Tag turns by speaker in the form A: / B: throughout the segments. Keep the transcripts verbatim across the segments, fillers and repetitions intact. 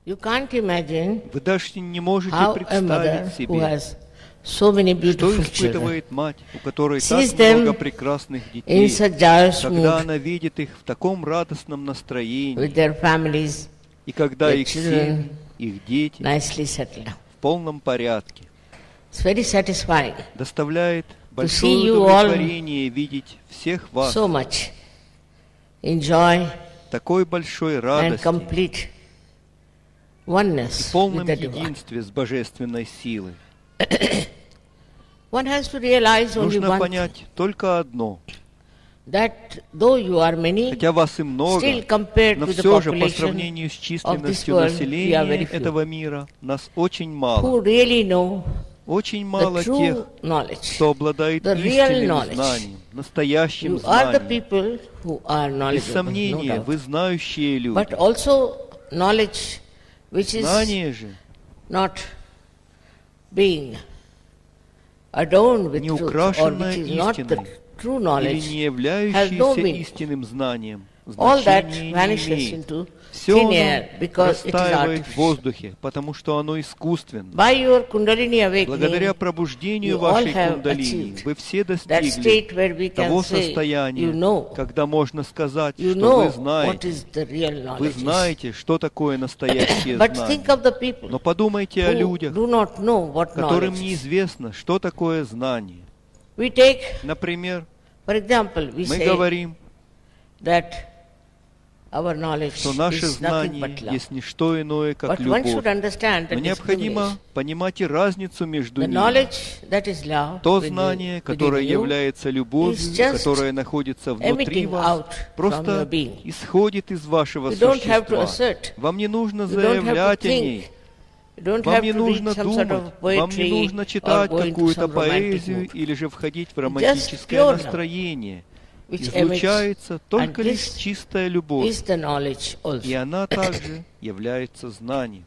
A: You can't imagine
B: Вы даже не можете
A: how a mother
B: представить
A: who
B: себе,
A: has so many
B: что
A: beautiful children
B: испытывает мать, у которой
A: sees
B: так
A: them
B: много прекрасных
A: in
B: детей,
A: such joyous
B: когда
A: mood
B: она видит их в таком радостном
A: with
B: настроении,
A: their families
B: и когда
A: their
B: их
A: children
B: семьи, их дети
A: nicely settled.
B: в полном порядке.
A: It's very satisfying.
B: Доставляет
A: see
B: большое
A: you all
B: удовлетворение видеть всех вас
A: So much in joy
B: такой большой
A: and
B: радости
A: complete
B: и
A: oneness with
B: полном
A: the divine.
B: единстве с божественной силой.
A: One has to realize only
B: Нужно
A: one thing,
B: понять только одно.
A: that though you are many,
B: Хотя вас и много,
A: still compared
B: но
A: with the
B: все же по
A: population
B: сравнению с
A: of this
B: численностью
A: world, we are
B: населения
A: very few,
B: этого мира нас очень мало.
A: who really know
B: Очень
A: the
B: мало
A: true
B: тех,
A: knowledge.
B: кто обладает
A: the real
B: истинным
A: knowledge.
B: знанием, настоящим
A: You are the
B: знанием.
A: people who are
B: Без
A: knowledgeable, no
B: сомнения,
A: doubt.
B: вы знающие люди.
A: But also knowledge which is
B: Знание же,
A: not being adorned with
B: не
A: truth, or
B: украшенное
A: which is not the
B: истиной,
A: true
B: или
A: knowledge,
B: не
A: has no
B: являющееся
A: meaning.
B: истинным знанием,
A: All that
B: значения не
A: vanishes
B: имеет.
A: into
B: Все
A: thin
B: оно
A: air because it is
B: растаивает в
A: artificial.
B: воздухе, потому что оно искусственно.
A: By your Kundalini
B: Благодаря
A: awakening,
B: пробуждению
A: you all
B: вашей
A: have
B: кундалини
A: achieved
B: вы все
A: that
B: достигли
A: state where we can
B: того
A: say,
B: состояния,
A: you know,
B: когда можно сказать,
A: you
B: что
A: know
B: вы
A: what
B: знаете.
A: is the real
B: Вы
A: knowledge.
B: знаете, что такое настоящее
A: But think
B: знание.
A: of the people
B: Но подумайте о
A: who
B: людях,
A: do not know what
B: которым
A: knowledge is.
B: неизвестно, что такое знание.
A: We take,
B: Например,
A: for example, we
B: мы
A: say
B: говорим,
A: that our knowledge
B: что наше
A: is nothing
B: знание
A: but love.
B: есть не что иное, как
A: But one should
B: любовь.
A: understand
B: Но
A: that
B: необходимо понимать и разницу между
A: the
B: ними.
A: knowledge that is love
B: То
A: within-
B: знание,
A: within
B: которое
A: you
B: является любовью,
A: is just
B: которое находится внутри
A: emitting
B: вас,
A: out from
B: просто
A: your being.
B: исходит из вашего
A: You don't have to
B: существа.
A: assert.
B: Вам не нужно
A: You don't have to
B: заявлять о
A: think.
B: ней.
A: You don't
B: Вам
A: have
B: не
A: to read
B: нужно
A: some sort
B: думать,
A: of
B: вам не
A: poetry
B: нужно
A: or
B: читать
A: go into
B: какую-то
A: some romantic
B: поэзию
A: mood.
B: или же входить в
A: Just
B: романтическое
A: pure love,
B: настроение.
A: which
B: Излучается только
A: and
B: лишь
A: this
B: чистая любовь,
A: is the knowledge
B: и
A: also.
B: она также является знанием.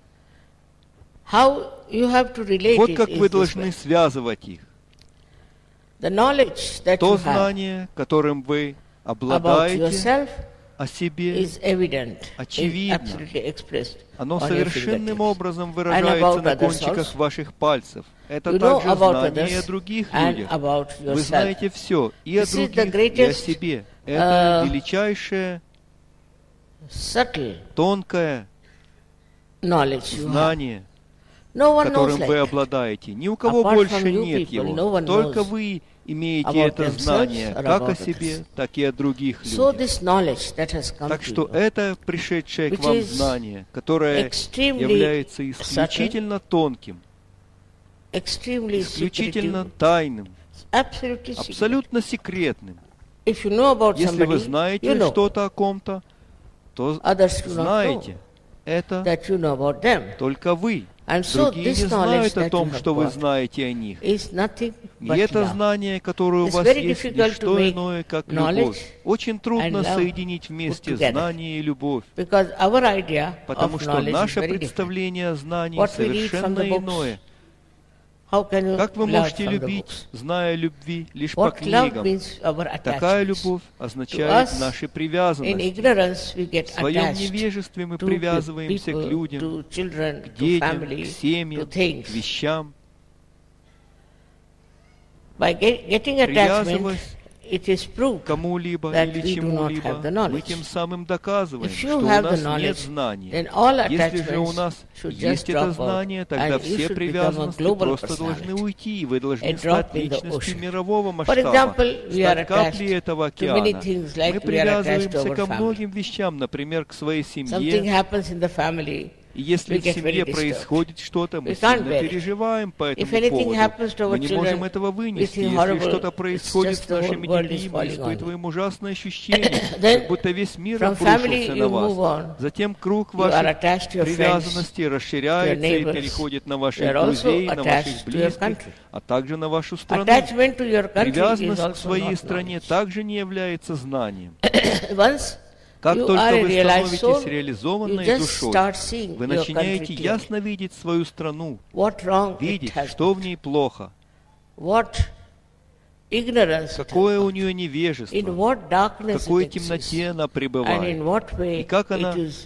A: How you have to relate
B: Вот
A: it
B: как
A: is
B: вы
A: this
B: должны
A: way.
B: связывать их.
A: The knowledge that
B: То
A: you have
B: знание, которым вы
A: about
B: обладаете
A: yourself
B: о себе,
A: is evident, is
B: очевидно.
A: absolutely expressed
B: оно
A: on your
B: совершенным
A: fingertips.
B: образом
A: And
B: выражается
A: about
B: на
A: others
B: кончиках
A: also.
B: ваших пальцев. Это
A: You know
B: также
A: about
B: знание и о
A: others
B: других
A: and
B: людях.
A: about
B: Вы
A: yourself.
B: знаете все и о
A: This is the
B: других, и о
A: greatest,
B: себе. Это
A: uh,
B: величайшее,
A: Subtle
B: тонкое
A: knowledge you have.
B: знание,
A: No one knows
B: которым
A: like
B: вы
A: that.
B: обладаете. Ни у кого
A: Apart
B: больше
A: from you
B: нет
A: people, no
B: его.
A: one
B: Только
A: knows
B: вы имеете
A: about
B: это
A: themselves
B: знание,
A: or
B: как
A: about
B: о
A: others.
B: себе, так и о других
A: So
B: людях.
A: this knowledge that has come
B: Так
A: to
B: что
A: you,
B: это пришедшее к
A: which
B: вам
A: is
B: знание, которое
A: extremely
B: является исключительно тонким,
A: extremely
B: исключительно
A: secretive,
B: тайным,
A: absolutely secret.
B: абсолютно секретным.
A: If you know about
B: Если вы
A: somebody,
B: знаете
A: you know.
B: что-то о ком-то, то
A: Others do not
B: знаете,
A: know
B: это
A: that you know about them.
B: только вы.
A: And so
B: Другие
A: this
B: не
A: knowledge
B: знают о
A: that you
B: том,
A: have
B: что вы
A: got
B: знаете о них.
A: is nothing
B: И
A: but
B: это
A: love.
B: знание, которое у
A: It's
B: вас
A: very
B: есть, не
A: difficult to
B: что
A: make
B: иное, как
A: knowledge
B: любовь. Очень трудно
A: and love
B: соединить вместе
A: put together.
B: знание и любовь,
A: Because our idea
B: потому
A: of
B: что
A: knowledge is
B: наше
A: very different.
B: представление о знании
A: What we read from
B: совершенно
A: the books,
B: иное.
A: How can you
B: Как вы
A: love
B: можете
A: from the
B: любить,
A: books?
B: зная любви лишь по
A: What love
B: книгам?
A: means our
B: Такая
A: attachments.
B: любовь
A: To
B: означает
A: us,
B: наши
A: in
B: привязанности.
A: ignorance, we get
B: В своем
A: attached
B: невежестве мы
A: to
B: привязываемся к
A: people,
B: людям,
A: to children,
B: к
A: to
B: детям,
A: family,
B: к
A: to
B: семьям,
A: things.
B: к вещам.
A: By get, getting attachment,
B: Привязываясь
A: it is proof
B: к кому-либо
A: that
B: или
A: we do not
B: чему-либо,
A: have the
B: мы
A: knowledge.
B: тем самым доказываем,
A: If
B: что
A: you
B: у
A: have the
B: нас нет
A: knowledge,
B: знания.
A: then all
B: Если же у
A: attachments
B: нас
A: should
B: есть
A: just
B: это
A: drop
B: знание,
A: out,
B: тогда
A: and you
B: все
A: should become a
B: привязанности
A: global
B: просто должны
A: personality,
B: уйти, и вы должны
A: a
B: стать
A: drop in the
B: личностью
A: ocean.
B: мирового
A: For
B: масштаба,
A: example, we are
B: стать каплей
A: attached
B: этого
A: to many
B: океана.
A: things like
B: Мы
A: we are attached to
B: привязываемся
A: our
B: ко
A: family.
B: многим вещам, например, к своей
A: Something
B: семье.
A: happens in the family,
B: И если
A: we
B: в
A: get
B: семье
A: very disturbed.
B: происходит что-то, мы
A: We can't
B: сильно
A: bear it.
B: переживаем по
A: If
B: этому
A: anything
B: поводу.
A: happens to our
B: Мы не можем
A: children,
B: этого
A: we
B: вынести.
A: think
B: Если
A: horrible,
B: что-то
A: it's
B: происходит
A: just
B: с
A: the whole
B: нашими
A: world is
B: детьми, мы
A: falling on you.
B: испытываем ужасное ощущение,
A: Then,
B: как будто весь мир
A: from family
B: обрушился
A: you
B: на
A: move
B: вас.
A: on.
B: Затем круг
A: You are
B: ваших
A: attached to your friends,
B: привязанностей расширяется
A: to your
B: и
A: neighbors.
B: переходит на ваших
A: You are also
B: друзей, на
A: attached
B: ваших
A: to your
B: близких,
A: country.
B: а также на вашу страну.
A: Attachment to your country is
B: Привязанность к
A: also
B: своей
A: not
B: стране
A: knowledge.
B: также не является знанием.
A: Once
B: Как
A: you
B: только
A: are a
B: вы
A: realized soul,
B: становитесь
A: you
B: реализованной
A: just
B: душой,
A: start seeing
B: вы
A: your
B: начинаете
A: country clearly.
B: ясно видеть свою страну,
A: What wrong it
B: видеть,
A: has,
B: что в ней плохо,
A: what ignorance it
B: какое
A: has
B: у
A: got,
B: нее
A: in
B: невежество,
A: what
B: в
A: darkness
B: какой
A: it exists,
B: темноте она
A: and in
B: пребывает,
A: what way
B: и как она
A: it is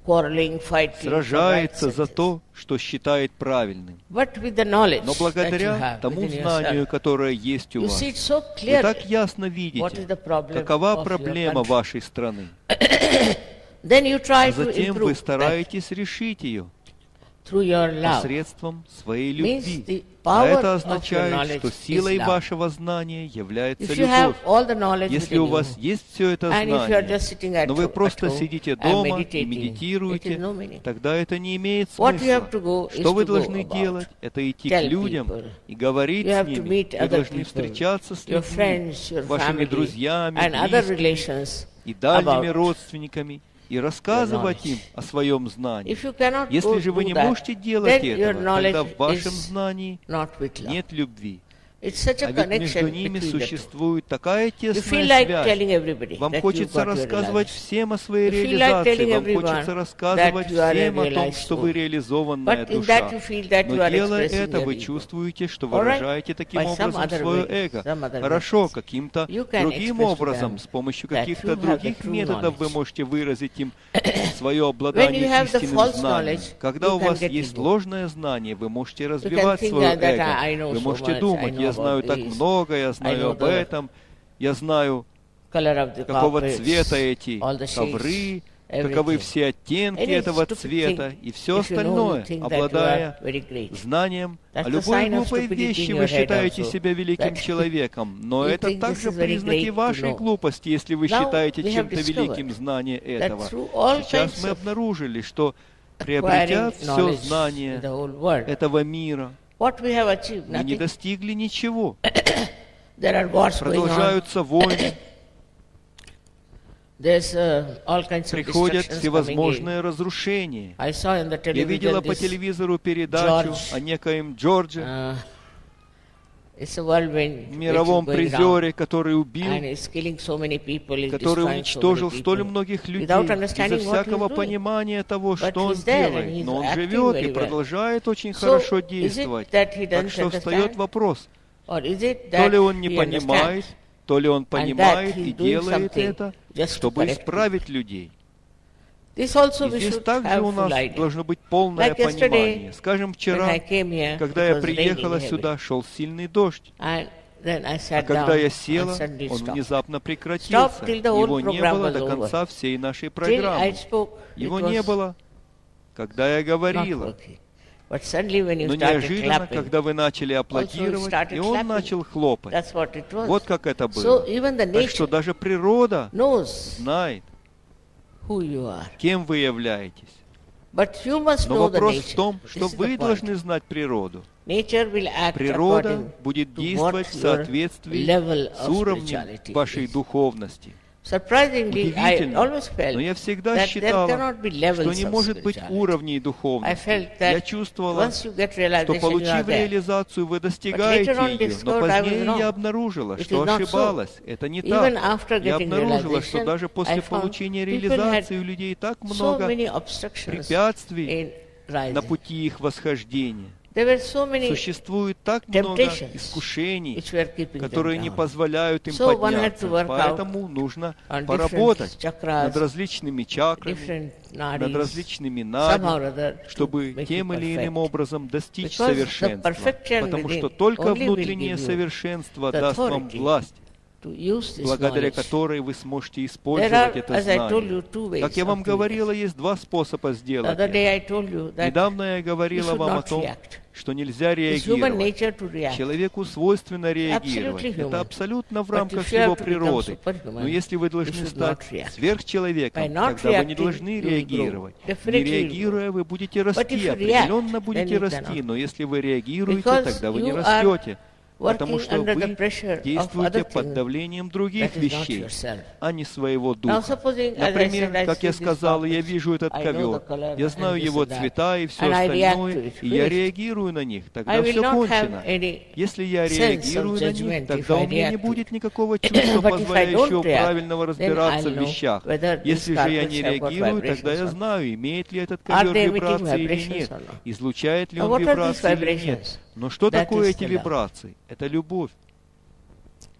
A: quarreling, fighting, for
B: сражается
A: rights
B: за
A: and
B: то, что считает правильным.
A: But with the knowledge
B: Но
A: that you
B: благодаря
A: have
B: тому
A: within
B: знанию,
A: yourself,
B: которое есть у
A: you
B: вас,
A: see it so
B: вы
A: clearly
B: так ясно
A: what is
B: видите,
A: the problem
B: какова
A: of your
B: проблема
A: country.
B: вашей страны.
A: Then you try
B: А
A: to
B: затем
A: improve
B: вы
A: that
B: стараетесь решить ее
A: through your love.
B: посредством своей
A: Means
B: любви.
A: the
B: А
A: power
B: это
A: of your
B: означает,
A: knowledge
B: что
A: is
B: силой
A: love.
B: вашего знания является
A: If you have
B: любовь.
A: all the knowledge
B: Если
A: within
B: у вас
A: you,
B: есть все это
A: and if you are
B: знание,
A: just sitting at
B: но вы
A: ho-
B: просто
A: at home
B: сидите
A: and
B: дома и
A: meditating, it is
B: медитируете,
A: no meaning.
B: тогда это не имеет
A: What you have
B: смысла.
A: to go is
B: Что вы
A: to go
B: должны
A: about,
B: делать? Это идти к
A: tell
B: людям
A: people.
B: и говорить
A: You
B: с
A: have to
B: ними.
A: meet
B: Вы
A: other
B: должны
A: people,
B: встречаться с
A: your
B: людьми,
A: friends, your
B: вашими
A: family,
B: друзьями,
A: and other
B: близкими
A: relations
B: и дальними
A: about
B: родственниками, и рассказывать
A: knowledge.
B: им о своем знании.
A: If you cannot
B: Если
A: go
B: же вы
A: do
B: не
A: that,
B: можете делать
A: then your
B: этого, тогда
A: knowledge
B: в вашем
A: is
B: знании
A: not with love.
B: нет любви.
A: It's such
B: А
A: a
B: ведь между
A: connection
B: ними
A: between the two.
B: существует такая
A: You
B: тесная
A: feel like
B: связь.
A: telling everybody
B: Вам
A: that you
B: хочется
A: got your
B: рассказывать
A: realization.
B: всем о своей
A: You feel like
B: реализации,
A: telling
B: вам
A: everyone
B: хочется рассказывать
A: that you are a
B: всем о том,
A: realized
B: что вы
A: soul.
B: реализованная
A: But in that you
B: душа.
A: feel that you
B: Но
A: are
B: делая
A: expressing
B: это,
A: your
B: вы
A: ego.
B: чувствуете, что
A: All right?
B: выражаете таким
A: By some
B: образом
A: other
B: свое
A: way,
B: эго.
A: some other
B: Хорошо,
A: methods.
B: каким-то
A: You can
B: другим
A: express to
B: образом,
A: them
B: с помощью
A: that
B: каких-то
A: you have the
B: других
A: true
B: методов вы
A: knowledge.
B: можете выразить им свое
A: When you
B: обладание
A: have the
B: истинным
A: false
B: знанием.
A: knowledge,
B: Когда
A: you
B: у
A: can
B: вас
A: get
B: есть
A: ego.
B: ложное знание, вы можете
A: You can
B: развивать
A: think
B: свое
A: that I
B: эго.
A: know
B: Вы
A: so
B: можете
A: much, I
B: думать,
A: know
B: я
A: about
B: знаю так
A: this,
B: много, я
A: I
B: знаю
A: know
B: об
A: the
B: этом, я знаю,
A: color of the
B: какого
A: carpets,
B: цвета эти
A: all the
B: ковры,
A: shades,
B: каковы
A: everything.
B: все оттенки
A: Any
B: этого
A: stupid
B: цвета
A: thing,
B: и все
A: if you know, you
B: остальное,
A: think that you
B: обладая
A: are very great.
B: знанием
A: That's
B: о
A: the
B: любой
A: sign of
B: глупой
A: stupidity
B: вещи
A: in
B: вы
A: your head
B: считаете
A: also,
B: себя великим
A: that
B: человеком, но
A: you
B: это
A: think this
B: также
A: is very
B: признаки
A: great to
B: вашей
A: know.
B: глупости, если вы
A: Now
B: считаете
A: we have
B: чем-то
A: discovered
B: великим знание
A: that
B: этого.
A: through all
B: Сейчас
A: kinds
B: мы
A: of
B: обнаружили, что приобретя
A: acquiring
B: все
A: knowledge in
B: знание
A: the whole world,
B: этого мира,
A: what we have achieved,
B: мы не
A: nothing.
B: достигли ничего.
A: There are wars going on.
B: Продолжаются войны,
A: There's uh, all kinds of
B: приходят
A: destructions coming in.
B: всевозможные разрушения.
A: I saw in the
B: Я видела
A: television
B: по
A: this,
B: телевизору передачу
A: George,
B: о некоем Джордже,
A: uh, it's a whirlwind
B: мировом
A: which is going
B: призере, который
A: around,
B: убил,
A: and it's killing so many people, it's
B: который
A: destroying so
B: уничтожил
A: many
B: столь
A: people.
B: многих людей,
A: Without
B: безо
A: understanding what
B: всякого
A: he's doing.
B: понимания того,
A: But
B: что он
A: he's there and
B: делает.
A: he's
B: Но он
A: acting
B: живет и
A: very well.
B: продолжает очень
A: So,
B: хорошо
A: is it
B: действовать.
A: that he
B: Так
A: doesn't
B: что встает
A: understand?
B: вопрос,
A: Or is it
B: то
A: that
B: ли он не
A: he
B: понимает,
A: understands
B: то ли он
A: and that
B: понимает
A: he's
B: и
A: doing
B: делает
A: something
B: это,
A: just to
B: чтобы
A: correct
B: исправить людей.
A: This also
B: И
A: we
B: здесь
A: should
B: также
A: have
B: у нас
A: full idea.
B: должно быть полное
A: Like yesterday,
B: понимание. Скажем,
A: When
B: вчера,
A: I came here,
B: когда
A: it
B: я
A: was
B: приехала
A: raining
B: сюда,
A: heavily.
B: шел сильный дождь.
A: And then I
B: А
A: sat
B: когда
A: down
B: я
A: and
B: села,
A: suddenly
B: он
A: stopped.
B: внезапно прекратился.
A: Stopped till the whole
B: Его не
A: program
B: было
A: was
B: до
A: over.
B: конца всей нашей
A: Till I
B: программы.
A: spoke, it
B: Его
A: was
B: не было, когда я
A: not
B: говорила.
A: working. But suddenly when you
B: Но
A: started
B: неожиданно,
A: clapping,
B: когда вы начали аплодировать,
A: started
B: и он
A: clapping.
B: начал хлопать.
A: that's what it was.
B: Вот как это было.
A: So even the
B: Так что
A: nature
B: даже природа
A: knows
B: знает,
A: who you are.
B: кем вы являетесь.
A: But you must
B: Но
A: know the
B: вопрос
A: nature.
B: в том,
A: This
B: что
A: is the
B: вы
A: point.
B: должны знать природу.
A: Nature will act
B: Природа
A: according
B: будет
A: to
B: действовать
A: what
B: в
A: your
B: соответствии
A: level
B: с
A: of
B: уровнем
A: spirituality
B: вашей
A: is.
B: духовности.
A: Surprisingly, I
B: Удивительно,
A: always felt
B: но я всегда
A: that there
B: считала,
A: cannot be levels
B: что не
A: of
B: может быть
A: spirituality.
B: уровней
A: I
B: духовности.
A: felt
B: Я
A: that
B: чувствовала,
A: once you get
B: что,
A: realization, you are
B: получив
A: there.
B: реализацию, вы
A: later
B: достигаете
A: on
B: ее, но
A: discovered I was
B: позднее
A: wrong.
B: я обнаружила,
A: It
B: что
A: is not so.
B: ошибалась. Это не
A: Even
B: так.
A: after
B: Я
A: getting
B: обнаружила, что
A: realization,
B: даже
A: I
B: после
A: found
B: получения
A: people
B: реализации
A: had
B: у людей так
A: so
B: много
A: many obstructions
B: препятствий
A: in rising.
B: на пути их восхождения.
A: There were so many
B: Существует так много
A: temptations
B: искушений,
A: which were keeping
B: которые
A: them
B: не
A: down.
B: позволяют им
A: So one had
B: подняться.
A: to work
B: Поэтому нужно
A: on
B: поработать
A: different
B: над
A: chakras,
B: различными чакрами,
A: different
B: над
A: nadis,
B: различными
A: somehow
B: нади,
A: or other, to
B: чтобы
A: make
B: тем
A: you
B: или иным
A: perfect.
B: образом достичь
A: Because the
B: совершенства.
A: perfection
B: Потому
A: within
B: что только
A: only will
B: внутреннее
A: give you
B: совершенство
A: the
B: даст вам
A: authority
B: власть,
A: to use this
B: благодаря
A: knowledge.
B: которой вы сможете
A: There
B: использовать
A: are,
B: это
A: as I told
B: знание.
A: you, two ways
B: Как я вам
A: of doing
B: говорила,
A: it.
B: есть два способа
A: The
B: сделать
A: other
B: это.
A: day I told you that
B: Недавно я
A: you
B: говорила
A: should
B: вам о
A: not
B: том,
A: react.
B: что нельзя
A: It's human
B: реагировать.
A: nature to react.
B: Человеку свойственно реагировать.
A: Absolutely human.
B: Это абсолютно в
A: But
B: рамках
A: if you have
B: его
A: to become
B: природы.
A: superhuman,
B: Но если вы
A: you
B: должны
A: should
B: стать
A: not react.
B: сверхчеловеком,
A: By not
B: тогда вы не
A: reacting,
B: должны
A: you will grow.
B: реагировать. Не
A: Definitely you will
B: реагируя, вы будете
A: if
B: расти.
A: you
B: Определенно
A: react,
B: будете
A: then you
B: расти.
A: cannot.
B: Но если вы реагируете,
A: Because
B: тогда вы не
A: you are
B: растете. Потому
A: working
B: что
A: under the
B: вы
A: pressure of
B: действуете
A: other
B: под
A: things
B: давлением других
A: that is not
B: вещей,
A: yourself.
B: а не своего
A: Now
B: духа.
A: supposing, as I
B: Например,
A: said, I
B: как
A: see
B: я
A: this
B: сказал, я
A: carpet,
B: вижу этот
A: I know the
B: ковер,
A: color
B: я
A: and
B: знаю
A: this
B: его
A: and that,
B: цвета и все
A: and I react to
B: остальное,
A: it.
B: и я
A: Finished.
B: реагирую на них,
A: I
B: тогда
A: will
B: все
A: not have
B: кончено.
A: any
B: Если я
A: sense of
B: реагирую на
A: judgment
B: них,
A: if
B: тогда
A: I
B: у меня не
A: react to
B: будет
A: it.
B: никакого чувства,
A: But if I
B: позволяющего
A: don't react,
B: правильно
A: then
B: разбираться
A: I'll
B: в
A: know
B: вещах.
A: whether these
B: Если же я
A: carpets
B: не
A: have got
B: реагирую, тогда
A: vibrations
B: я
A: or not.
B: знаю, имеет ли этот
A: Are
B: ковер
A: they emitting
B: вибрации или
A: vibrations
B: нет,
A: or not?
B: излучает ли
A: Now,
B: он
A: what are these
B: вибрации или нет.
A: vibrations?
B: Но что
A: That
B: такое
A: is
B: эти
A: the love.
B: вибрации? Это любовь.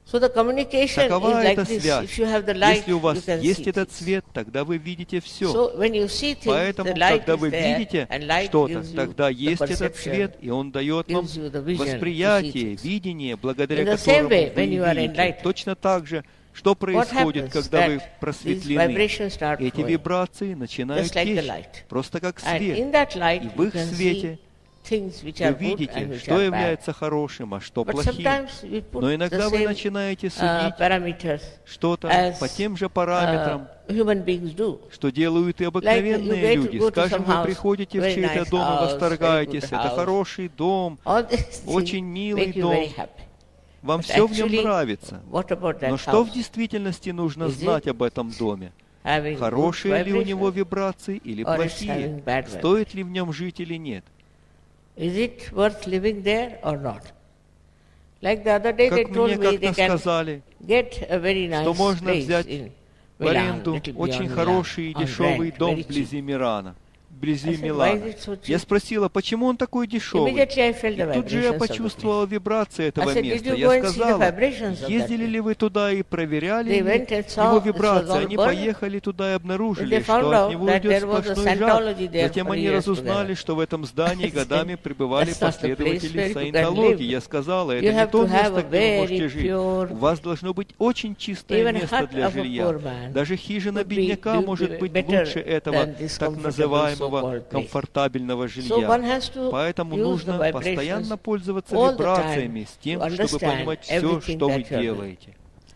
A: So the communication is
B: Такова
A: like
B: эта
A: this.
B: связь.
A: If you have the light,
B: Если у
A: you
B: вас
A: can
B: есть
A: see
B: этот
A: things.
B: свет, тогда вы видите все.
A: So when you see things,
B: Поэтому,
A: the light
B: когда
A: is
B: вы
A: there,
B: видите
A: and light
B: что-то,
A: gives you
B: тогда
A: the
B: есть этот
A: perception,
B: свет, и он дает вам
A: gives you the vision to see
B: восприятие,
A: things.
B: видение, благодаря
A: In the same
B: которому
A: way,
B: вы
A: when you are
B: видите.
A: enlightened,
B: Точно так же, что
A: what
B: происходит,
A: happens
B: когда вы
A: that these
B: просветлены?
A: vibrations start
B: Эти
A: flowing,
B: вибрации начинают
A: just like the
B: течь,
A: light.
B: просто как
A: And
B: свет.
A: in that light,
B: И в
A: you
B: их
A: can
B: свете
A: see things which
B: вы
A: are good and
B: видите,
A: which
B: что
A: are bad.
B: является хорошим, а что
A: But
B: плохим.
A: sometimes we put
B: Но
A: the
B: иногда вы
A: same
B: начинаете
A: uh,
B: судить
A: parameters
B: что-то
A: as
B: по тем же параметрам,
A: uh, human beings do.
B: что делают и
A: Like you
B: обыкновенные
A: get to
B: люди.
A: go to
B: Скажем,
A: some
B: вы
A: house,
B: приходите в
A: very
B: чей-то
A: nice
B: дом и
A: house,
B: восторгаетесь.
A: very good
B: Это
A: house.
B: хороший дом,
A: All these
B: очень
A: things
B: милый
A: make you
B: дом.
A: very happy.
B: Вам
A: But
B: все в нем
A: actually,
B: нравится.
A: what about that
B: Но что в
A: house?
B: действительности нужно
A: Is
B: знать
A: it
B: об этом доме?
A: Having good
B: Хорошие ли у него
A: vibrations?
B: вибрации или
A: Or it's
B: плохие?
A: having bad
B: Стоит ли в нем жить или нет?
A: Is it worth living there or not? Like the other day they
B: Как
A: told
B: мне
A: me they
B: как-то
A: can
B: сказали,
A: get a very nice
B: что можно
A: place
B: взять
A: in
B: в
A: Milan,
B: аренду
A: little
B: очень
A: beyond
B: хороший и
A: Milan, on
B: дешевый
A: rent,
B: дом
A: very cheap.
B: вблизи Милана. Вблизи
A: I said, why is
B: Милана.
A: it so cheap?
B: Я спросила, почему он такой дешевый?
A: Immediately I felt the
B: И тут же я
A: vibrations of the
B: почувствовала вибрации этого
A: I said,
B: места.
A: "Did you
B: Я
A: go and see the
B: сказала,
A: vibrations of that
B: ездили
A: place?"
B: ли вы туда и проверяли
A: They
B: ли
A: went and saw
B: его
A: it was
B: вибрации?
A: all
B: Они
A: burnt.
B: поехали туда и обнаружили,
A: They found
B: что
A: out
B: от него
A: that
B: идет
A: there was a
B: сплошной жар.
A: Scientology there
B: Затем
A: for
B: они
A: years
B: разузнали,
A: together.
B: что в этом здании
A: I said,
B: годами пребывали
A: "That's not the place where
B: последователи
A: you can
B: саентологии.
A: live.
B: Я сказала,
A: You
B: это не
A: have
B: то
A: to have
B: место,
A: a
B: где вы можете
A: very
B: жить.
A: pure-
B: У вас должно быть очень чистое
A: Even
B: место
A: hut
B: для
A: of a
B: жилья.
A: poor man
B: Даже хижина
A: would be-
B: бедняка
A: would
B: может
A: be
B: быть
A: better
B: лучше этого
A: than this
B: так
A: comfortable
B: называемого
A: so-called place.
B: комфортабельного
A: So
B: жилья.
A: one has to
B: Поэтому
A: use the
B: нужно
A: vibrations
B: постоянно пользоваться
A: all the
B: вибрациями
A: time
B: с тем,
A: to
B: чтобы
A: understand
B: понимать все,
A: everything
B: что вы
A: that you are doing.
B: делаете.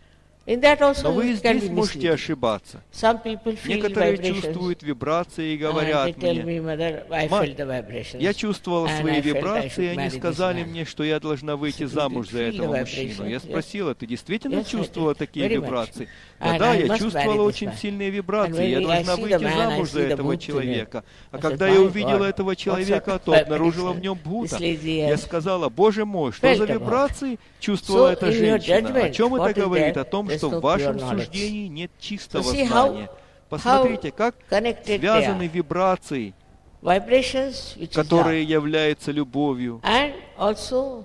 A: In that also
B: Но вы
A: it can
B: здесь
A: be
B: можете
A: misleading.
B: ошибаться.
A: Some people feel
B: Некоторые
A: vibrations
B: чувствуют вибрации и
A: and
B: говорят
A: they tell
B: мне,
A: me, "Mother, I
B: «Мать,
A: felt the vibrations.
B: я чувствовала
A: and
B: свои
A: I felt I
B: вибрации, и
A: should
B: они
A: marry this
B: сказали
A: man."
B: мне, что я должна выйти
A: Did you
B: замуж за
A: feel
B: этого
A: the
B: мужчину. Я
A: vibrations?
B: спросила, ты действительно
A: Yes, I
B: чувствовала
A: did.
B: такие
A: Very much.
B: вибрации?
A: And
B: Да,
A: I
B: я
A: must
B: чувствовала
A: marry this
B: очень
A: man.
B: сильные
A: And
B: вибрации,
A: when
B: я
A: I
B: должна
A: see
B: выйти
A: the man, I
B: замуж
A: see
B: за
A: the
B: этого
A: Bhut in him.
B: человека. А
A: I
B: когда
A: said,
B: я
A: "My
B: увидела
A: God,
B: этого
A: what
B: человека,
A: sort
B: то
A: of
B: обнаружила в
A: vibration
B: нем
A: this
B: Бхута.
A: lady
B: Я
A: has
B: сказала, Боже мой, что за
A: felt about.
B: вибрации чувствовала
A: So
B: эта
A: in your
B: женщина? О
A: judgment,
B: чем
A: what
B: это
A: is
B: говорит?
A: there?
B: О том,
A: There's
B: что
A: no
B: в вашем
A: pure knowledge.
B: суждении нет чистого
A: So see how-
B: знания. Посмотрите, как
A: connected they
B: связаны
A: are.
B: вибрации,
A: Vibrations, which is
B: которые
A: love.
B: являются любовью,
A: And also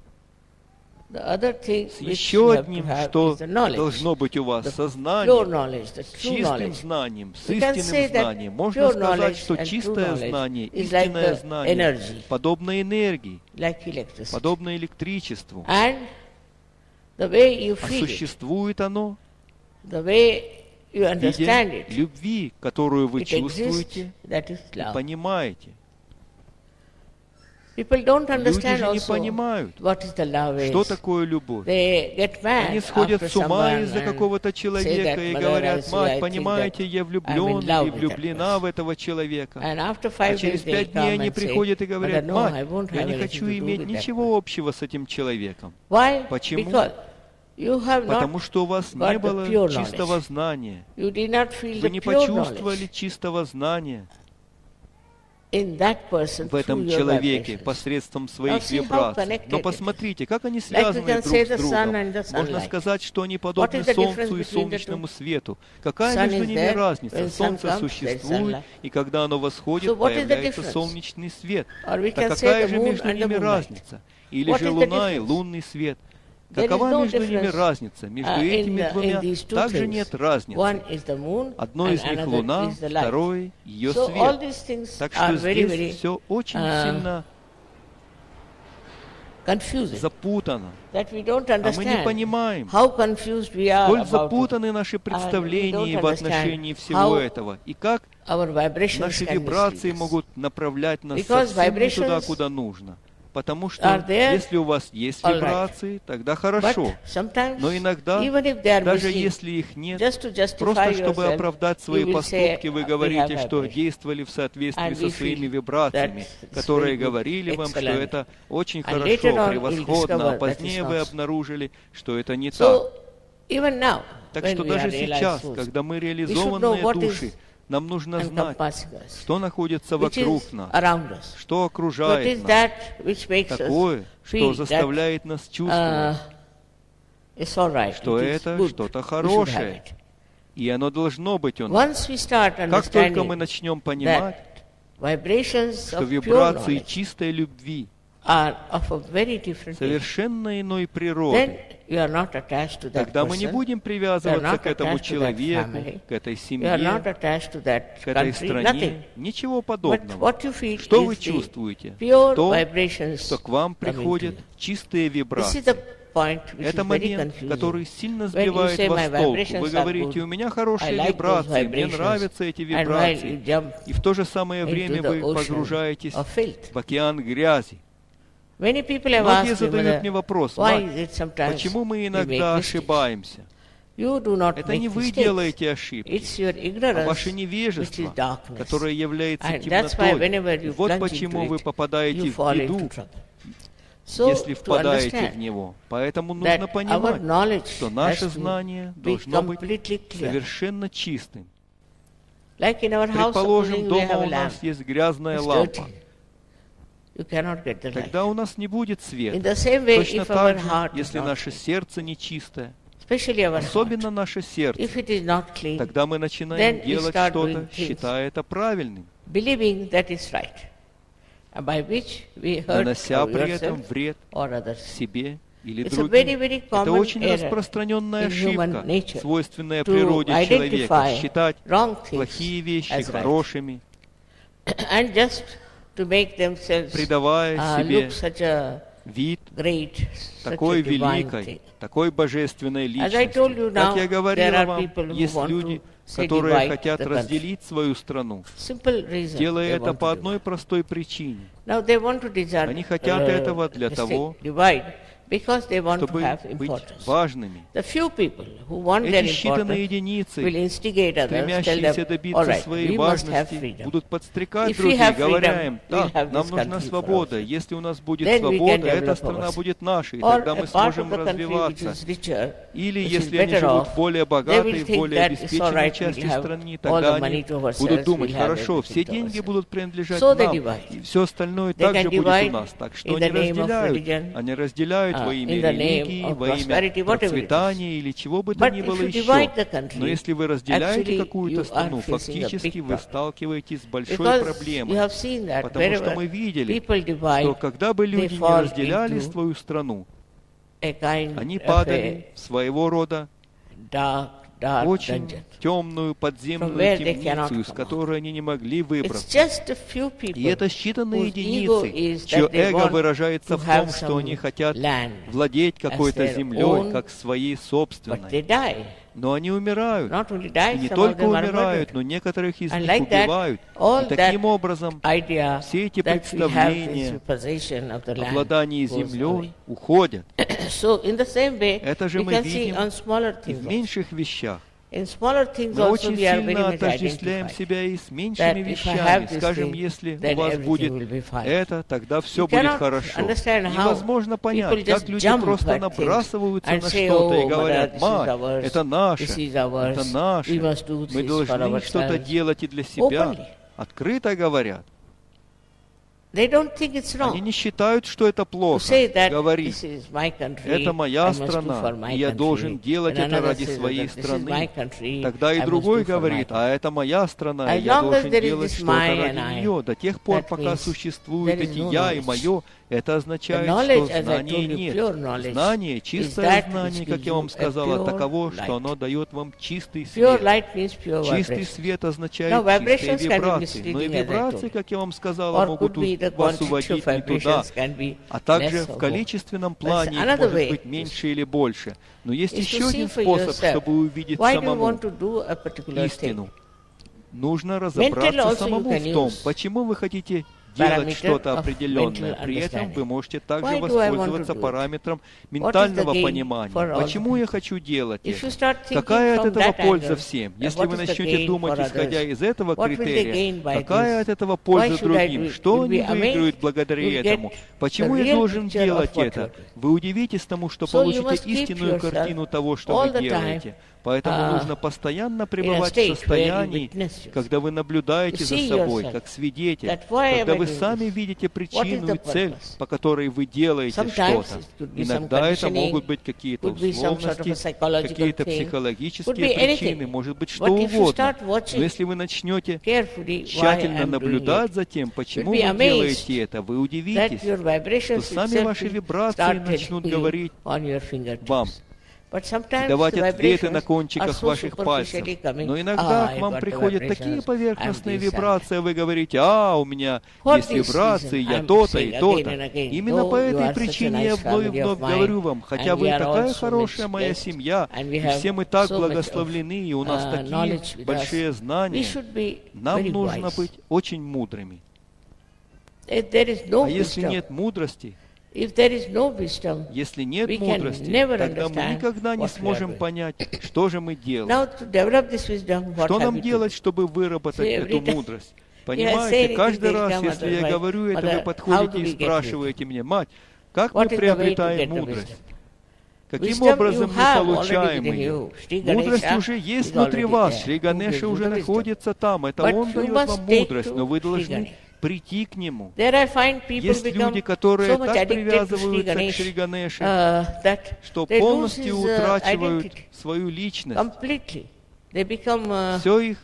A: the other thing
B: с
A: which you
B: еще
A: have to
B: одним,
A: have
B: что
A: is the knowledge.
B: должно быть у вас,
A: The pure
B: сознание,
A: knowledge, the
B: с
A: true
B: чистым
A: knowledge.
B: знанием, с
A: We can say
B: истинным
A: that
B: знанием. Можно
A: pure
B: сказать,
A: knowledge
B: что
A: and true
B: чистое
A: knowledge
B: знание,
A: is like
B: истинное
A: the
B: знание,
A: energy.
B: подобно энергии,
A: Like electricity.
B: подобно электричеству.
A: And the way you
B: А
A: feel it,
B: существует оно
A: the way you
B: в виде
A: understand it,
B: любви, которую вы
A: it exists,
B: чувствуете
A: that is
B: и
A: love.
B: понимаете.
A: People don't
B: Люди
A: understand
B: же не
A: also
B: понимают,
A: what is the love
B: что
A: is.
B: такое любовь.
A: They get mad
B: Они сходят
A: after
B: с ума
A: someone
B: из-за
A: and
B: какого-то
A: say
B: человека
A: that,
B: и
A: "Mother, I
B: говорят,
A: see, I
B: мать,
A: think
B: понимаете,
A: that
B: я
A: I'm in
B: влюблен
A: love
B: или
A: with that
B: влюблена
A: person."
B: в этого человека.
A: And after
B: А
A: five days
B: через
A: they
B: пять дней
A: come
B: они
A: and say,
B: приходят и говорят,
A: "Mother, no, I
B: мать,
A: won't
B: я
A: have
B: не
A: anything
B: хочу
A: to do
B: иметь
A: with that
B: ничего общего с этим человеком.
A: Why?
B: Почему?
A: Because you have not,
B: Потому что у вас
A: got
B: не
A: the
B: было
A: pure
B: чистого
A: knowledge.
B: знания.
A: you did not feel
B: Вы
A: the
B: не
A: pure
B: почувствовали
A: knowledge
B: чистого знания
A: in that person
B: в этом
A: through your
B: человеке
A: vibrations.
B: посредством своих
A: see how
B: вибраций.
A: connected
B: Но
A: it is.
B: посмотрите, как они
A: Like we
B: связаны
A: can
B: друг
A: say
B: с
A: the sun
B: другом.
A: and the
B: Можно
A: sunlight.
B: сказать, что они
A: What
B: подобны
A: is the difference
B: Солнцу и
A: between the
B: солнечному
A: two?
B: свету. Какая
A: Sun
B: между
A: is
B: ними
A: there,
B: разница?
A: when sun
B: Солнце
A: comes, there's
B: существует,
A: sunlight.
B: и когда оно восходит,
A: So what is the
B: появляется
A: difference?
B: солнечный свет.
A: Or we
B: Так
A: can say
B: какая
A: the
B: же
A: moon
B: между
A: and the
B: ними
A: moonlight.
B: разница? Или
A: What
B: же
A: is the
B: луна и
A: difference?
B: лунный свет?
A: There is
B: Какова
A: no
B: между ними
A: difference,
B: разница? Между
A: uh, in
B: этими
A: the-
B: двумя
A: in these two
B: также
A: things.
B: нет разницы.
A: One is the moon,
B: Одно
A: and
B: из них
A: another
B: луна,
A: is the light.
B: второе ее
A: So all
B: свет.
A: these things
B: Так
A: are
B: что
A: very, very
B: здесь все очень
A: uh,
B: сильно
A: confusing.
B: запутано.
A: That we don't
B: А мы не
A: understand
B: понимаем,
A: how confused we are
B: сколь
A: about it.
B: запутаны наши представления
A: don't
B: в отношении
A: understand
B: всего
A: how
B: этого, и как
A: Our vibrations
B: наши
A: can
B: вибрации
A: mislead us.
B: могут направлять нас
A: Because
B: совсем не туда,
A: vibrations
B: куда нужно. Потому
A: are
B: что
A: there,
B: если у вас есть
A: all right.
B: вибрации, тогда
A: But
B: хорошо.
A: sometimes,
B: Но иногда,
A: even if they are
B: даже
A: misleading,
B: если их нет,
A: just to justify
B: просто чтобы
A: yourself,
B: оправдать свои
A: you will
B: поступки,
A: say,
B: вы
A: "We
B: говорите,
A: have
B: что
A: vibration."
B: действовали в соответствии
A: And
B: со
A: we
B: своими
A: feel
B: вибрациями,
A: that it's
B: которые
A: very good,
B: говорили вам, что
A: excellent.
B: это очень
A: And later
B: хорошо,
A: on you'll
B: превосходно, а
A: discover that
B: позднее
A: it's
B: вы
A: not.
B: обнаружили, что это не так.
A: So, even now,
B: Так
A: when
B: что
A: we
B: даже
A: are realized
B: сейчас,
A: fools,
B: когда мы
A: we should know
B: реализованные
A: what
B: души,
A: is
B: нам нужно знать,
A: encompassing us,
B: что находится
A: which
B: вокруг
A: is
B: нас,
A: around us.
B: что
A: What
B: окружает
A: is
B: нас,
A: that which makes us
B: такое, что
A: feel that
B: заставляет нас
A: uh,
B: чувствовать,
A: it's all right,
B: что
A: it is
B: это
A: good,
B: что-то
A: we should have
B: хорошее,
A: it.
B: и оно должно быть у нас.
A: Once we start
B: Как только мы
A: understanding
B: начнем понимать,
A: that vibrations
B: что
A: of pure
B: вибрации
A: knowledge
B: чистой любви
A: are of a very different nature,
B: совершенно иной
A: then
B: природы,
A: you are not attached to that
B: тогда мы не
A: person.
B: будем
A: You are
B: привязываться
A: not
B: к этому
A: attached to that
B: человеку,
A: family.
B: к этой
A: You are not
B: семье,
A: attached to that
B: к этой
A: country. Nothing.
B: стране. Ничего
A: But
B: подобного.
A: what you feel
B: Что вы
A: is the
B: чувствуете?
A: pure
B: То,
A: vibrations
B: что к вам
A: coming to
B: приходят
A: you.
B: чистые
A: This is
B: вибрации.
A: the point which
B: Это
A: is very
B: момент,
A: confusing.
B: который сильно
A: When you
B: сбивает
A: say
B: вас
A: my
B: с толку.
A: vibrations
B: Вы
A: are
B: говорите,
A: good,
B: у меня
A: I
B: хорошие
A: like those
B: вибрации, мне
A: vibrations,
B: нравятся эти
A: and while you
B: вибрации.
A: jump
B: И в то же самое
A: into
B: время
A: the
B: вы
A: ocean
B: погружаетесь
A: of filth.
B: в океан грязи.
A: Many people have
B: Многие
A: asked me,
B: задают мне
A: Mother,
B: вопрос,
A: why
B: мать,
A: is it sometimes
B: почему мы
A: we make
B: иногда
A: mistakes?
B: ошибаемся?
A: You do not
B: Это
A: make
B: не вы
A: mistakes.
B: делаете ошибки,
A: It's your
B: а
A: ignorance,
B: ваше
A: which is
B: невежество,
A: darkness.
B: которое является
A: And that's why
B: темнотой.
A: whenever
B: И
A: you
B: вот
A: plunge
B: почему
A: into
B: вы
A: it,
B: попадаете
A: you
B: в
A: fall into
B: беду,
A: trouble. So,
B: если
A: to
B: впадаете в
A: understand
B: него. Поэтому
A: that
B: нужно
A: our
B: понимать,
A: knowledge
B: что
A: has
B: наше
A: to
B: знание
A: be
B: должно быть
A: completely clear.
B: совершенно чистым.
A: Like in our house,
B: Предположим,
A: supposing we
B: дома
A: have a
B: у нас
A: lamp.
B: есть грязная
A: It's
B: лампа.
A: dirty. You cannot get the light.
B: Тогда у нас не будет
A: In
B: света.
A: the same way,
B: Точно
A: if our
B: так же,
A: heart is
B: если
A: not
B: наше
A: clean,
B: сердце нечистое,
A: especially our heart,
B: особенно наше сердце,
A: if it is not clean,
B: тогда мы начинаем
A: then we
B: делать
A: start
B: что-то,
A: doing things.
B: считая это правильным,
A: believing that it's right, and by which we hurt
B: нанося при этом
A: yourself
B: вред
A: or others.
B: себе или
A: It's a very,
B: другим.
A: very
B: Это
A: common
B: очень
A: error
B: распространенная
A: in human
B: ошибка,
A: nature
B: свойственная
A: to
B: природе человека,
A: identify
B: считать
A: wrong things
B: плохие вещи
A: as right.
B: хорошими,
A: and just to make themselves
B: придавая
A: uh,
B: себе
A: look such a
B: вид
A: great, such
B: такой
A: a divine
B: великой,
A: thing.
B: такой божественной
A: As I told you
B: личности.
A: now,
B: Как я
A: there
B: говорила
A: are
B: вам,
A: people who
B: есть
A: want
B: люди,
A: to say
B: которые
A: divide
B: хотят
A: the country.
B: разделить свою страну,
A: Simple reason
B: делая
A: they
B: это
A: want
B: по
A: to do.
B: одной простой причине,
A: Now they want to desire,
B: Они хотят
A: uh,
B: этого для
A: mistake,
B: того,
A: divide, because they want to
B: чтобы
A: have
B: быть
A: importance.
B: важными.
A: The few people who want their
B: Эти считанные
A: importance will
B: единицы,
A: instigate others, tell
B: стремящиеся
A: them, all
B: добиться
A: right,
B: своей
A: we must have
B: важности,
A: freedom.
B: будут подстрекать
A: If we
B: других,
A: have
B: говоря
A: freedom,
B: им,
A: we'll
B: да,
A: have
B: нам
A: this
B: нужна
A: country for
B: свобода.
A: ourselves.
B: Если у нас будет
A: Then we can
B: свобода, эта
A: develop
B: страна
A: ourselves.
B: будет нашей, и
A: Or
B: тогда
A: a
B: мы
A: part of
B: сможем
A: the country which
B: развиваться.
A: is richer,
B: Или
A: which is
B: если они
A: better
B: живут
A: off,
B: в более
A: they
B: богатой,
A: will
B: в
A: think
B: более
A: that it's all
B: обеспеченной
A: right,
B: части
A: we'll have
B: страны,
A: all
B: тогда
A: the money
B: они
A: to ourselves,
B: будут думать,
A: we'll have
B: хорошо, все
A: everything to
B: деньги
A: ourselves.
B: будут принадлежать
A: So they
B: нам,
A: divide.
B: и все остальное
A: They
B: также
A: can
B: будет у
A: divide
B: нас. Так что
A: in
B: они
A: the name of
B: разделяют.
A: religion,
B: Они разделяют
A: uh,
B: во имя
A: in the name
B: религии,
A: of
B: во имя
A: prosperity, whatever it is.
B: процветания или чего бы то
A: But
B: ни
A: if
B: было
A: you
B: еще.
A: divide the country,
B: Но если вы разделяете
A: actually
B: какую-то
A: you are
B: страну,
A: facing a
B: фактически
A: big
B: вы
A: problem.
B: сталкиваетесь с большой
A: Because you
B: проблемой.
A: have seen that
B: Потому что
A: wherever
B: мы видели,
A: people divide,
B: что когда бы люди
A: they
B: не
A: fall
B: разделяли
A: into
B: свою страну,
A: a kind
B: они
A: of
B: падали
A: a
B: в своего рода
A: dark, dark
B: очень
A: dungeon.
B: темную
A: From
B: подземную
A: where they cannot
B: темницу, из
A: come
B: которой они не могли
A: It's
B: выбраться.
A: just a few people
B: И это считанные
A: whose ego
B: единицы,
A: is
B: чье
A: that they
B: эго
A: want
B: выражается
A: to
B: в
A: have
B: том, что
A: some
B: они хотят
A: land,
B: владеть какой-то
A: their
B: землей,
A: own,
B: как своей
A: but
B: собственной.
A: they die.
B: Но они умирают.
A: Not only
B: И
A: die,
B: не
A: some of
B: только
A: them are
B: умирают,
A: murdered.
B: но некоторых из
A: And
B: них
A: like that,
B: убивают.
A: all
B: И таким
A: that
B: образом
A: idea
B: все эти
A: that we have
B: представления
A: this possession of the land
B: обладание
A: goes away.
B: землей уходят.
A: So in the same way,
B: Это же
A: we
B: мы
A: can see
B: видим
A: on smaller
B: и
A: things.
B: в меньших вещах.
A: In smaller things
B: Мы
A: also
B: очень
A: we are very
B: сильно
A: much
B: отождествляем
A: identified.
B: себя и с
A: That
B: меньшими
A: if I
B: вещами.
A: have this
B: Скажем,
A: thing,
B: если
A: then
B: у вас
A: everything
B: будет
A: will be fine.
B: это, тогда все
A: You
B: будет
A: cannot
B: хорошо.
A: understand how
B: Невозможно
A: people
B: понять,
A: just
B: как люди
A: jump
B: просто
A: at
B: набрасываются
A: things
B: на
A: and say,
B: что-то и
A: "Oh,
B: говорят,
A: Mother, this is
B: мать,
A: ours,
B: это наше,
A: this is ours,
B: это наше,
A: we must do
B: мы
A: this for
B: должны что-то
A: ourselves."
B: делать и для себя.
A: Openly.
B: Открыто говорят.
A: They don't think it's
B: Они
A: wrong
B: не считают, что это
A: to
B: плохо.
A: say that
B: Говорить,
A: this is my country,
B: это
A: I
B: моя
A: must do for
B: страна,
A: my
B: и я
A: country.
B: должен делать
A: And
B: это
A: another
B: ради
A: says
B: своей
A: that this is my
B: страны.
A: country,
B: Тогда и
A: I must
B: другой
A: do for my
B: говорит,
A: country.
B: а это моя страна, и
A: As
B: я
A: long as
B: должен
A: there is
B: делать
A: this
B: что-то
A: my
B: ради
A: and I,
B: нее. До тех пор,
A: that
B: пока
A: means
B: существуют
A: there is
B: эти
A: no
B: я и
A: knowledge.
B: мое, это
A: The
B: означает,
A: knowledge,
B: что
A: as I
B: знания
A: told you,
B: нет.
A: pure knowledge,
B: Знание,
A: is
B: чистое
A: that
B: знание,
A: which
B: как
A: gives
B: я вам
A: you a
B: сказала,
A: pure
B: таково,
A: light.
B: что оно дает вам чистый
A: Pure
B: свет.
A: light means pure
B: Чистый
A: vibration.
B: свет означает
A: Now,
B: чистые
A: vibrations can be
B: вибрации. Но и
A: misleading, as I
B: вибрации,
A: told.
B: как я вам сказала,
A: Or
B: могут
A: could be the
B: вас
A: quantity of
B: уводить не туда.
A: vibrations can be
B: А также
A: less
B: в
A: or more.
B: количественном
A: But
B: плане их
A: another
B: может
A: way
B: быть меньше или больше. Но есть
A: is to
B: еще
A: see
B: один
A: for
B: способ,
A: yourself.
B: чтобы увидеть
A: Why do you
B: самому
A: want to do a particular thing?
B: истину. Нужно
A: Mental
B: разобраться
A: also
B: самому
A: you can
B: в том,
A: use
B: почему вы хотите делать
A: parameter
B: что-то
A: of
B: определенное.
A: mental
B: При этом
A: understanding.
B: вы можете также
A: Why do I want to
B: воспользоваться
A: do it?
B: параметром
A: What is the
B: ментального
A: gain
B: понимания.
A: for all?
B: Почему я хочу делать
A: If you
B: это?
A: start thinking
B: Какая от
A: from
B: этого
A: that
B: польза
A: angle,
B: всем?
A: then
B: Если
A: what
B: вы
A: is the
B: начнете
A: gain
B: думать,
A: for
B: исходя
A: others?
B: из этого
A: What will they
B: критерия,
A: gain by
B: какая
A: this?
B: от этого
A: Why
B: польза
A: should I do
B: другим?
A: it?
B: Что
A: You'll
B: они
A: be amazed.
B: выиграют благодаря
A: You'll
B: этому?
A: get
B: Почему
A: the
B: я
A: real
B: должен
A: picture of
B: делать
A: what
B: это?
A: you're doing.
B: Вы удивитесь тому, что
A: So you
B: получите
A: must keep
B: истинную
A: yourself
B: картину того, что
A: all
B: вы
A: the time
B: делаете. Поэтому
A: uh,
B: нужно постоянно
A: in a
B: пребывать в
A: state where you
B: состоянии,
A: witness yourself.
B: когда вы наблюдаете
A: You
B: за
A: see
B: собой,
A: yourself,
B: как свидетель,
A: that why am
B: когда
A: I
B: вы
A: doing
B: сами
A: this?
B: видите
A: What is
B: причину
A: the
B: и цель,
A: purpose?
B: по которой вы делаете
A: Sometimes
B: что-то.
A: it could be some
B: Иногда это
A: conditioning,
B: могут быть какие-то
A: could be some sort of a
B: условности,
A: psychological
B: какие-то
A: thing, could
B: психологические
A: be
B: причины,
A: anything.
B: может быть что
A: But if you
B: угодно.
A: start
B: Но
A: watching
B: если вы начнете
A: carefully why
B: тщательно
A: I'm doing
B: наблюдать
A: it,
B: за тем, почему
A: be
B: вы
A: amazed
B: делаете это, вы
A: that
B: удивитесь,
A: your
B: что
A: vibrations
B: сами
A: itself
B: ваши
A: will
B: вибрации
A: start
B: начнут
A: telling you
B: говорить
A: on your fingertips.
B: вам
A: But
B: и
A: sometimes
B: давать
A: the
B: ответы на
A: vibrations are
B: кончиках
A: so
B: ваших пальцев.
A: superficially coming.
B: Но иногда
A: Ah,
B: к
A: I
B: вам
A: got the
B: приходят такие
A: vibrations,
B: поверхностные
A: I'm this, I'm
B: вибрации, а вы говорите, а, у меня
A: For
B: есть
A: this
B: вибрации,
A: reason,
B: я
A: I'm
B: то-то
A: saying
B: и
A: again
B: то-то.
A: and again,
B: Именно
A: though
B: по
A: you
B: этой
A: are such a
B: причине я
A: nice
B: вновь и
A: family
B: вновь
A: of mine,
B: говорю вам, хотя
A: and
B: вы
A: we are
B: такая
A: all so
B: хорошая
A: much
B: моя
A: blessed,
B: семья,
A: and we
B: и
A: have
B: все мы так
A: so much of,
B: благословлены, и у нас
A: uh,
B: такие
A: knowledge with us,
B: большие
A: we
B: знания,
A: should be
B: нам
A: very
B: нужно
A: wise.
B: быть очень мудрыми.
A: If there is no
B: А если
A: wisdom,
B: нет мудрости,
A: if there is no wisdom,
B: если нет
A: we can
B: мудрости,
A: never
B: тогда мы
A: understand
B: никогда не
A: what we are
B: сможем
A: doing.
B: понять, что же мы делаем.
A: now to develop this wisdom, what
B: Что
A: have
B: нам
A: we to
B: делать,
A: do?
B: чтобы выработать
A: So every
B: эту
A: time
B: мудрость?
A: say
B: Понимаете,
A: anything,
B: каждый
A: they
B: раз,
A: come
B: если я
A: otherwise,
B: говорю это, вы
A: mother, how do
B: подходите
A: we
B: и
A: get
B: спрашиваете меня, мать, как
A: What
B: мы
A: is the way to
B: приобретаем
A: get the
B: мудрость?
A: wisdom?
B: Каким
A: Wisdom
B: образом
A: you
B: мы
A: have
B: получаем
A: already within
B: ее?
A: you. Shri
B: Мудрость
A: Ganesha
B: уже есть
A: is
B: внутри
A: already
B: вас.
A: there.
B: Шри
A: Who gives
B: Ганеша
A: you
B: уже
A: the wisdom.
B: находится там. Это
A: But
B: Он
A: you
B: дает
A: must
B: вам
A: take
B: мудрость,
A: to
B: но вы
A: Shri
B: должны
A: Ganesha.
B: прийти к Нему.
A: There I find people
B: Есть
A: become
B: люди, которые
A: so much
B: так
A: addicted to Shri
B: привязываются к Шри
A: Ganesh
B: Ганеше,
A: uh, that
B: что
A: they lose
B: полностью
A: his uh,
B: утрачивают
A: identity
B: свою личность.
A: completely. They become uh,
B: Все их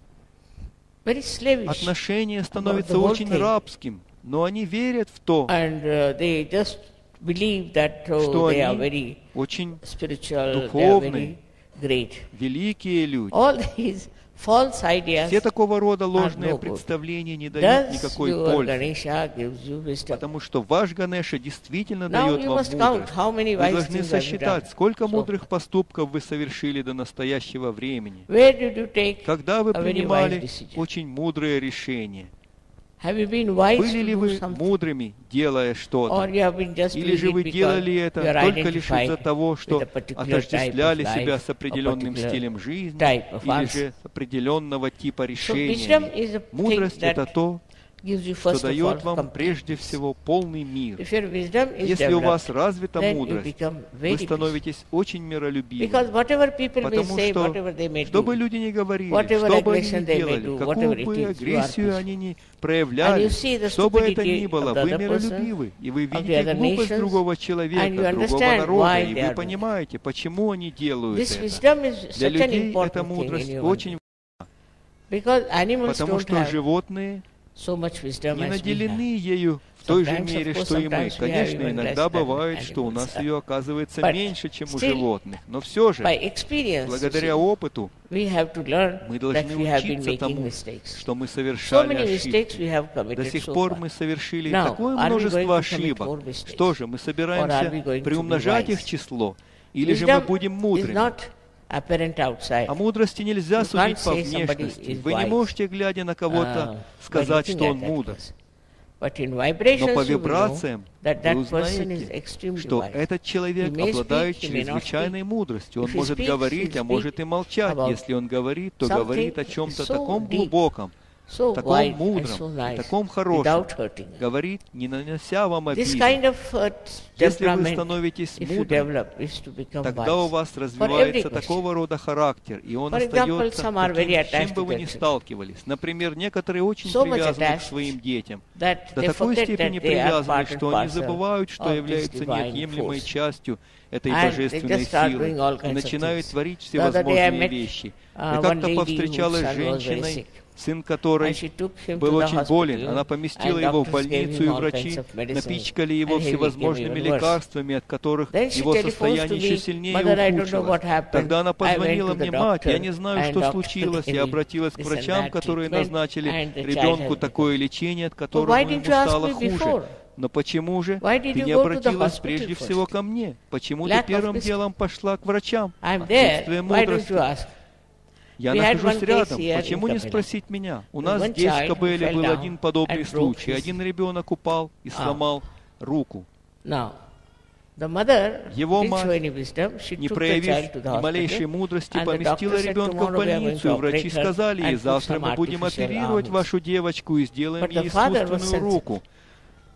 A: very slavish,
B: отношение
A: about
B: становится
A: the whole
B: очень
A: thing.
B: рабским, но они верят в то,
A: and uh, they just believe that oh,
B: что
A: they are
B: они
A: very
B: очень
A: spiritual, they are
B: духовные,
A: very great.
B: великие люди.
A: All these false ideas.
B: Все такого рода ложные
A: no good.
B: представления не дают
A: Does
B: никакой
A: your
B: пользы,
A: Ganesha gives you wisdom?
B: потому что ваш Ганеша действительно
A: Now
B: дает
A: you
B: вам
A: must count
B: мудрость.
A: how many
B: Вы
A: wise
B: должны
A: things have you
B: сосчитать,
A: done.
B: сколько
A: So,
B: мудрых поступков вы совершили до настоящего времени.
A: where did you take
B: Когда вы
A: a very wise
B: принимали
A: decision?
B: очень мудрые решения.
A: Have you been wise
B: Были
A: to
B: ли
A: do
B: вы
A: something?
B: мудрыми, делая
A: Or
B: что-то?
A: you have been just
B: Или
A: doing
B: же
A: it
B: вы
A: because
B: делали это
A: you are
B: только лишь из-за
A: identified
B: того,
A: with
B: что
A: a particular
B: отождествляли
A: type of
B: себя
A: life,
B: с определенным
A: a particular
B: стилем жизни
A: type of
B: или
A: answer.
B: же с определенного типа
A: So wisdom
B: решения?
A: is a thing
B: Мудрость — это
A: that
B: то,
A: gives you
B: что
A: first of all
B: дает вам
A: complete
B: прежде
A: peace.
B: всего полный мир.
A: If your wisdom is
B: Если у вас
A: developed,
B: развита
A: then you
B: мудрость,
A: become
B: вы
A: very peaceful.
B: становитесь очень
A: Because
B: миролюбивым.
A: whatever people may
B: Потому
A: say,
B: что,
A: whatever they may
B: что бы
A: do,
B: люди ни говорили,
A: whatever
B: что бы они
A: aggression
B: ни
A: they may
B: делали,
A: do,
B: какую
A: whatever it
B: бы
A: is, you are
B: агрессию
A: peaceful.
B: они ни
A: And
B: проявляли,
A: you see the
B: что бы это
A: stupidity
B: ни было,
A: of the
B: вы
A: other person,
B: миролюбивы, и вы
A: of the
B: видите
A: other
B: глупость
A: nations,
B: другого
A: and you
B: человека, другого
A: understand
B: народа,
A: why
B: и
A: they
B: вы
A: are doing.
B: понимаете, почему они делают
A: This
B: это.
A: wisdom is
B: Для
A: such an
B: людей эта
A: important thing in
B: мудрость
A: human
B: очень
A: being. Because animals
B: потому
A: don't
B: что
A: have
B: животные
A: so much wisdom
B: не
A: as we have.
B: наделены ею в той же
A: Sometimes, of
B: мере,
A: course,
B: что и мы.
A: sometimes we have
B: Конечно,
A: even
B: иногда
A: less than
B: бывает, что у нас
A: animals.
B: ее оказывается
A: But
B: меньше, чем у
A: still,
B: животных. Но все же,
A: By experience, you
B: благодаря
A: see,
B: опыту,
A: we have to learn
B: мы
A: that
B: должны
A: we have been
B: учиться
A: making
B: тому,
A: mistakes.
B: что мы
A: So
B: совершали
A: many mistakes
B: ошибки.
A: we have
B: До
A: committed
B: сих
A: so
B: пор
A: far.
B: мы совершили
A: Now,
B: такое
A: are we going
B: множество
A: to commit more
B: ошибок.
A: mistakes?
B: Что же, мы
A: Or are
B: собираемся
A: we going to be
B: приумножать их
A: wise?
B: число? Или же мы
A: Wisdom
B: будем
A: is
B: мудрыми?
A: not apparent outside.
B: О мудрости нельзя
A: You
B: судить
A: can't
B: по
A: say somebody
B: внешности.
A: is
B: Вы не
A: wise,
B: можете, глядя на кого-то,
A: uh, by
B: сказать,
A: looking
B: что
A: at
B: он
A: that
B: мудр.
A: person. But in
B: Но
A: vibrations
B: по
A: you will know
B: вибрациям
A: that
B: вы
A: that person is
B: узнаете,
A: extremely
B: что
A: wise.
B: этот человек
A: He may
B: обладает
A: speak, he may not
B: чрезвычайной мудростью. Он
A: If he
B: может
A: speaks,
B: говорить,
A: he'll
B: а может и
A: speak
B: молчать.
A: about
B: Если он говорит, то
A: something
B: говорит о чем-то
A: so
B: таком
A: deep,
B: глубоком,
A: so
B: таком
A: wide and
B: мудром,
A: so
B: и
A: nice,
B: таком хорошем.
A: without hurting.
B: Говорит, не нанося вам
A: This
B: обиды.
A: kind of uh,
B: Если вы
A: temperament,
B: становитесь
A: if you
B: мудрым,
A: develop, is to become
B: тогда у
A: wise.
B: вас
A: every
B: развивается
A: question.
B: такого рода характер, и он
A: For example,
B: остается
A: some are very
B: таким, с чем
A: attached
B: бы
A: to
B: вы
A: their
B: ни
A: children.
B: сталкивались. Например, некоторые очень
A: So much
B: привязаны к
A: attached
B: своим детям.
A: That
B: До
A: they
B: такой
A: forget
B: степени
A: that they are
B: привязаны,
A: part and
B: что они
A: parcel
B: забывают, что
A: of this
B: являются
A: divine
B: неотъемлемой
A: force.
B: частью этой
A: And they
B: божественной
A: just start
B: силы,
A: doing all
B: и
A: kinds of
B: начинают
A: things.
B: творить
A: The other day I
B: всевозможные
A: met,
B: вещи.
A: uh,
B: Я
A: one
B: как-то
A: lady
B: повстречалась
A: whose
B: с
A: son was very
B: женщиной,
A: sick.
B: сын
A: And
B: которой
A: she took him
B: был
A: to the
B: очень
A: hospital,
B: болен. Она поместила
A: and
B: его в
A: doctors gave
B: больницу, и
A: him all
B: врачи
A: kinds of medicines,
B: напичкали его
A: and he became
B: всевозможными
A: even worse.
B: лекарствами, от которых
A: Then she
B: его
A: telephones
B: состояние
A: to
B: еще
A: me,
B: сильнее
A: "Mother, I don't know
B: ухудшилось.
A: what happened.
B: Тогда она
A: I went
B: позвонила
A: to the
B: мне: мать, я не
A: doctor,
B: знаю,
A: and
B: что
A: doctor
B: случилось.
A: gave
B: Я
A: me
B: обратилась к
A: this and
B: врачам,
A: that
B: которые
A: treatment,
B: назначили
A: and the child
B: ребенку
A: has
B: такое лечение, от
A: why
B: которого ему
A: didn't you ask
B: стало
A: me
B: хуже.
A: before?
B: Но почему же
A: Why did
B: ты
A: you
B: не
A: go to the
B: обратилась
A: hospital
B: прежде
A: first?
B: всего ко мне? Почему ты
A: Lack of
B: первым
A: wisdom.
B: делом пошла к врачам?
A: I'm there.
B: Отсутствие
A: Why don't you
B: мудрости.
A: ask?
B: Я
A: We had
B: нахожусь
A: one case
B: рядом.
A: here in
B: Почему не
A: Kapila.
B: спросить меня? У
A: There
B: нас
A: was one
B: здесь в
A: child who
B: Кабеле
A: fell
B: был
A: down
B: один подобный
A: and broke
B: случай.
A: his-
B: Один ребенок упал и сломал руку.
A: Now, the mother
B: Его
A: didn't show
B: мать,
A: any wisdom. She
B: не
A: took the
B: проявив
A: child to the
B: ни малейшей
A: hospital,
B: мудрости,
A: and the
B: поместила
A: doctor said,
B: ребенка в
A: "Tomorrow we are going
B: больницу, и
A: to
B: врачи
A: operate her
B: сказали
A: and
B: ей:
A: put
B: завтра
A: some
B: мы будем
A: artificial
B: оперировать
A: arms."
B: вашу девочку и сделаем
A: But
B: ей
A: the father was
B: искусственную
A: sensitive.
B: руку.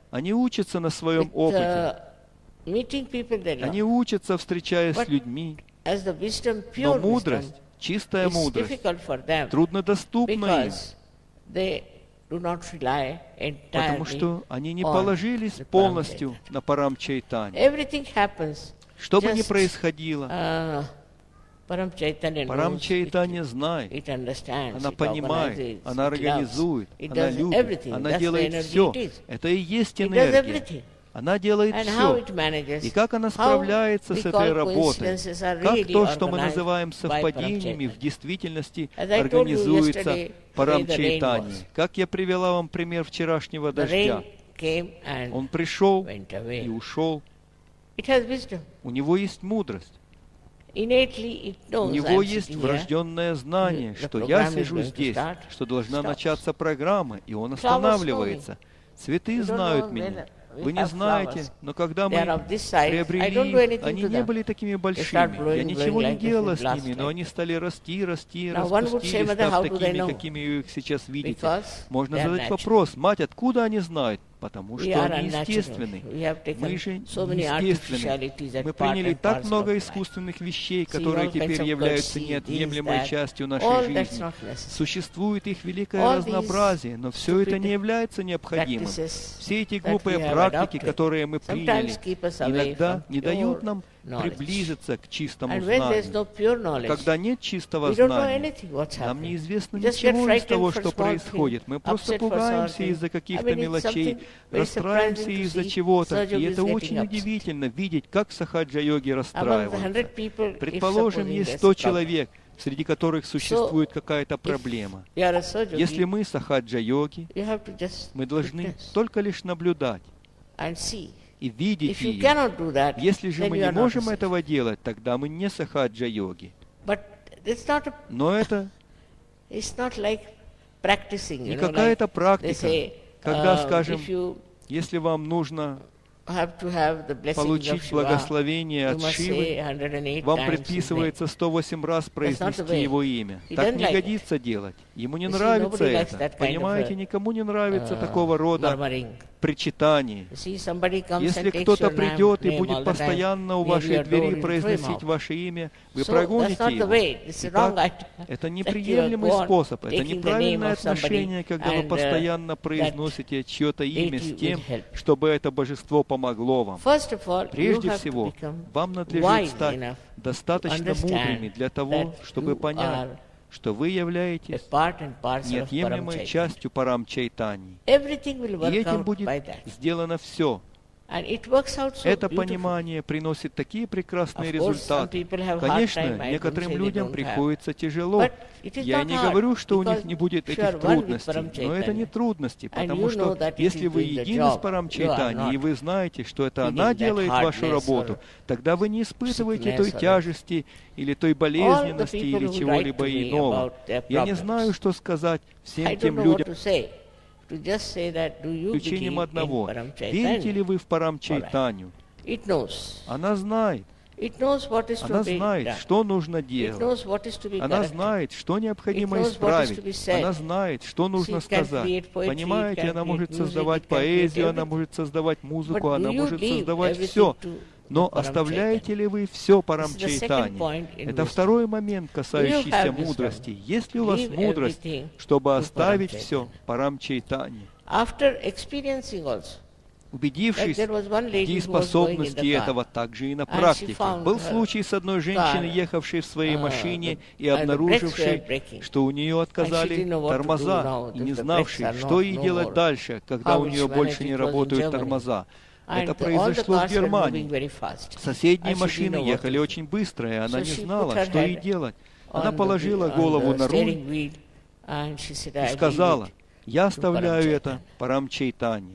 B: Они учатся на своем
A: with
B: опыте,
A: uh, meeting people they love.
B: Они учатся, встречаясь
A: But
B: с людьми.
A: as the wisdom,
B: Но
A: pure
B: мудрость,
A: wisdom,
B: чистая
A: is
B: мудрость,
A: difficult for them
B: труднодоступна им,
A: because they do not rely
B: потому
A: entirely
B: что они не
A: on
B: положились
A: the
B: полностью
A: Paramchaitanya.
B: на Парамчайтанью.
A: Everything happens.
B: Что бы ни
A: just,
B: происходило,
A: uh, Paramchaitanya knows,
B: Парамчайтанья
A: it,
B: знает,
A: it understands,
B: она
A: it
B: понимает,
A: organizes,
B: она
A: it loves,
B: организует,
A: it
B: она
A: does
B: любит,
A: everything.
B: она
A: That's the
B: делает
A: energy
B: все.
A: it is.
B: Это и есть
A: It does
B: энергия.
A: everything.
B: Она делает
A: And how
B: все.
A: it manages,
B: И как она
A: how
B: справляется с
A: we
B: этой
A: call
B: работой,
A: coincidences are
B: как
A: really
B: то, что мы
A: organized
B: называем
A: by
B: совпадениями, в
A: Paramchaitanya.
B: действительности
A: As I told you
B: организуется
A: yesterday, the way the rain
B: Парамчайтаньей.
A: was.
B: Как я привела вам пример вчерашнего
A: The
B: дождя.
A: rain came
B: Он
A: and
B: пришел
A: went
B: и
A: away.
B: ушел.
A: It has wisdom.
B: У него есть мудрость.
A: Innately it
B: У
A: knows
B: него
A: I'm
B: есть
A: sitting here.
B: вражденное знание,
A: The
B: что я
A: program is
B: сижу
A: going to
B: здесь,
A: start.
B: что должна
A: Stops.
B: начаться программа, и он
A: Flowers
B: останавливается. Цветы
A: You don't
B: знают
A: know
B: меня.
A: whether we
B: Вы не
A: have
B: знаете,
A: flowers.
B: но когда
A: They are
B: мы
A: of this size. I
B: приобрели
A: don't do
B: их,
A: anything
B: они
A: to
B: не
A: them.
B: были такими
A: start
B: большими.
A: blowing,
B: Я ничего
A: blowing
B: не
A: like this,
B: делала
A: they
B: с
A: blast
B: ними, но
A: like
B: они стали расти, расти,
A: Now, one would say,
B: распустились,
A: mother,
B: став
A: how do they
B: такими,
A: know?
B: какими вы их сейчас видите.
A: Because
B: Можно
A: they are
B: задать
A: natural.
B: вопрос: мать, откуда они знают? Потому
A: We
B: что
A: are
B: они
A: unnatural.
B: естественны.
A: We have taken
B: Мы же
A: so many
B: естественны.
A: artificialities as
B: Мы
A: part
B: приняли
A: and
B: так
A: parcel
B: много
A: of life.
B: искусственных вещей,
A: See,
B: которые
A: all kinds
B: теперь
A: of
B: являются
A: courtesy,
B: неотъемлемой
A: this, that.
B: частью
A: All
B: нашей
A: that's
B: жизни.
A: not necessary.
B: Существует их великое
A: All these
B: разнообразие, но все это не
A: stupid
B: является необходимым.
A: practices
B: Все эти
A: that
B: глупые
A: we have
B: практики,
A: adopted
B: которые мы приняли,
A: sometimes keep us away
B: иногда
A: from
B: не дают
A: pure
B: нам
A: knowledge.
B: приблизиться к чистому
A: And when there's
B: знанию.
A: no pure knowledge,
B: Когда нет чистого
A: we don't know
B: знания,
A: anything what's
B: нам
A: happening.
B: неизвестно
A: We just get
B: ничего из
A: frightened
B: того,
A: for
B: что
A: small
B: происходит.
A: things,
B: Мы просто
A: upset for
B: пугаемся
A: small
B: из-за
A: things.
B: каких-то
A: I mean, it's
B: мелочей,
A: something very
B: расстраиваемся
A: surprising to
B: из-за
A: see
B: чего-то.
A: Sahaja
B: И
A: Yogi
B: это
A: is
B: очень
A: getting upset.
B: удивительно видеть, как сахаджа-йоги
A: Among the
B: расстраиваются.
A: hundred people, if
B: Предположим,
A: supposing
B: есть
A: there's
B: сто
A: problem,
B: человек, среди которых существует какая-то
A: if
B: проблема.
A: you are a Sahaja
B: Если
A: Yogi,
B: мы сахаджа-йоги,
A: you have to just
B: мы должны
A: witness
B: только лишь наблюдать
A: and see.
B: и видеть
A: If you
B: ее.
A: cannot do that,
B: Если же
A: then
B: мы
A: you
B: не
A: are not a
B: можем
A: Sahaja.
B: этого делать, тогда мы не сахаджа-йоги.
A: But it's not a,
B: Но это
A: it's not like practicing.
B: не
A: You know,
B: какая-то
A: like they
B: практика,
A: say,
B: когда,
A: uh,
B: скажем,
A: if you
B: если вам нужно
A: have to have the blessing of
B: получить
A: Shiva,
B: благословение
A: you
B: от
A: must say
B: Шивы,
A: one hundred eight
B: вам
A: times his name.
B: предписывается сто восемь раз
A: not the
B: произнести
A: way.
B: его имя.
A: He
B: Так
A: doesn't
B: не
A: like
B: годится делать. Ему не
A: You see,
B: нравится
A: nobody likes
B: это.
A: that kind of
B: Понимаете,
A: a,
B: никому не нравится
A: uh,
B: такого рода
A: murmuring.
B: причитаний.
A: You see, somebody comes
B: Если
A: and takes
B: кто-то
A: your name,
B: придет и
A: name all
B: будет
A: the time
B: постоянно у
A: near
B: вашей
A: your door,
B: двери
A: you throw him
B: произносить
A: out.
B: ваше имя, вы
A: So, that's
B: прогоните
A: not the
B: его.
A: way. It's the wrong
B: Итак,
A: idea.
B: это
A: That you
B: неприемлемый
A: go on
B: способ, это
A: taking the
B: неправильное
A: name of somebody
B: отношение, когда вы
A: and, uh,
B: постоянно произносите чье-то имя с
A: deity
B: тем,
A: will help.
B: чтобы это божество помогло вам.
A: First of all, you
B: Прежде
A: have to
B: всего,
A: become
B: вам надлежит
A: wise
B: стать
A: enough
B: достаточно
A: understand
B: мудрыми для того,
A: that
B: чтобы
A: you
B: понять,
A: are
B: что вы
A: a
B: являетесь
A: part and parcel of
B: неотъемлемой
A: Paramchaitanya.
B: частью Парамчайтаньи.
A: Everything will
B: И
A: work
B: этим
A: out
B: будет
A: by that.
B: сделано все.
A: And it works out so
B: Это
A: beautifully.
B: понимание приносит такие прекрасные
A: Of course, some
B: результаты.
A: people have hard
B: Конечно,
A: time, I don't
B: некоторым
A: say they
B: людям
A: don't
B: приходится тяжело.
A: But it is
B: Я
A: not
B: не
A: hard,
B: говорю, что у них
A: because
B: не будет
A: if you are
B: этих
A: one with
B: трудностей, но это
A: Paramchaitanya,
B: не трудности,
A: and
B: потому
A: you
B: что
A: know that it
B: если
A: is
B: вы
A: doing the
B: едины
A: job,
B: с Парамчайтаньей,
A: you are
B: и вы знаете, что это
A: feeling
B: она
A: that
B: делает вашу
A: hardness
B: работу,
A: or
B: тогда вы не испытываете
A: sickness
B: той
A: or
B: тяжести или той болезненности
A: people
B: или
A: who
B: чего-либо
A: write to me
B: иного.
A: about their
B: Я не
A: problems,
B: знаю, что сказать всем
A: I don't
B: тем
A: know what
B: людям,
A: to say. To just say that, do you
B: исключением
A: believe
B: одного.
A: in
B: Верите ли
A: Paramchaitanya?
B: вы в Парамчайтанью?
A: It knows.
B: Она знает.
A: It knows what is to
B: Она
A: be
B: знает,
A: done.
B: что нужно
A: It
B: делать.
A: knows what is to be
B: Она
A: corrected.
B: знает, что необходимо
A: It knows what is to
B: исправить.
A: be said.
B: Она знает, что нужно
A: She can
B: сказать.
A: create poetry,
B: Понимаете,
A: it can
B: она
A: create
B: может
A: music,
B: создавать
A: it can create
B: поэзию, она
A: everything.
B: может создавать музыку,
A: But
B: она
A: do you
B: может
A: leave
B: создавать
A: everything
B: все.
A: to
B: Но
A: the
B: оставляете ли вы все
A: This is the second
B: Парамчайтане?
A: point in
B: Это
A: wisdom.
B: второй момент, касающийся
A: have wisdom?
B: мудрости. Есть ли у вас
A: Leave
B: мудрость,
A: everything
B: чтобы
A: to
B: оставить
A: Paramchaitanya.
B: все Парамчайтане?
A: After experiencing also,
B: Убедившись
A: Like there was one
B: в
A: lady who was
B: дееспособности
A: going in the car,
B: этого также и на
A: and she
B: практике.
A: found
B: Был
A: her
B: случай с одной женщиной,
A: car,
B: ехавшей в своей
A: uh,
B: машине
A: the-
B: и
A: and the brakes
B: обнаружившей,
A: were breaking.
B: что у нее
A: And she
B: отказали
A: didn't know what to do
B: тормоза,
A: now,
B: и
A: if
B: не
A: the
B: знавшей,
A: brakes are
B: что
A: not
B: ей
A: no
B: делать
A: more.
B: дальше, когда
A: How
B: у
A: it's
B: нее больше
A: managed,
B: не
A: it was in
B: работают
A: Germany.
B: тормоза.
A: And
B: Это
A: the- all the
B: произошло в
A: cars were moving
B: Германии.
A: very fast.
B: Соседние
A: And she
B: машины
A: didn't know what
B: ехали
A: to do.
B: очень быстро, и она
A: So
B: не
A: she
B: знала,
A: put her
B: что ей
A: head
B: делать. Она
A: on the
B: положила
A: wheel- on
B: голову
A: the
B: на руль
A: steering wheel, and she said,
B: и
A: "I leave
B: сказала:
A: it."
B: «Я оставляю
A: Парамчайтане».
B: это Парамчайтане.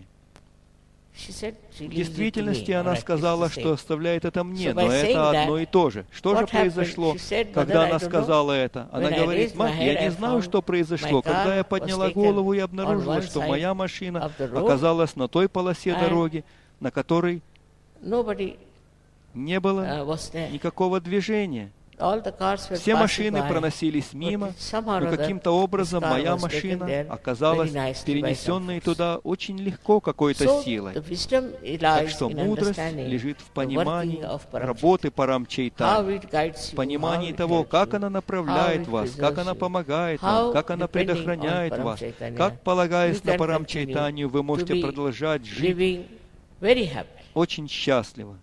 A: She said, she
B: В
A: leaves it to
B: действительности
A: me.
B: она
A: All right,
B: сказала,
A: it's the
B: что
A: same.
B: оставляет это мне,
A: So
B: но
A: by saying
B: это
A: that,
B: одно и то же. Что же
A: what happened?
B: произошло,
A: She said,
B: когда
A: "Mother, I
B: она
A: don't know.
B: сказала это? Она
A: When I
B: говорит:
A: raised my
B: мать,
A: head,
B: я
A: I
B: не знаю,
A: found
B: что произошло.
A: my
B: Когда я
A: car
B: подняла
A: was taken
B: голову и
A: on
B: обнаружила,
A: one
B: что
A: side
B: моя машина
A: of the road,
B: оказалась на той полосе
A: and
B: дороги, на которой
A: Nobody
B: не было
A: uh, was there.
B: никакого движения.
A: All the cars were
B: Все
A: passing
B: машины
A: by,
B: проносились
A: but
B: мимо,
A: somehow or
B: но
A: other
B: каким-то
A: this
B: образом
A: car
B: моя
A: was taken
B: машина
A: there
B: оказалась
A: very nicely by some
B: перенесенной
A: folks.
B: туда очень легко какой-то
A: So
B: силой.
A: the wisdom
B: Так
A: lies
B: что
A: in
B: мудрость
A: understanding
B: лежит в
A: the
B: понимании
A: working of Paramchaytanya.
B: работы
A: How
B: Парамчайтани,
A: it guides
B: в
A: you,
B: понимании
A: how it
B: того,
A: helps
B: как
A: you,
B: она
A: how
B: направляет
A: it
B: вас, как
A: preserves
B: она
A: you,
B: помогает
A: how,
B: вам, как она
A: depending on
B: предохраняет вас,
A: Paramchaitanya,
B: как,
A: you
B: полагаясь на
A: can
B: Парамчайтанию, вы
A: continue to
B: можете
A: be
B: продолжать жить
A: living very happy.
B: очень счастливо.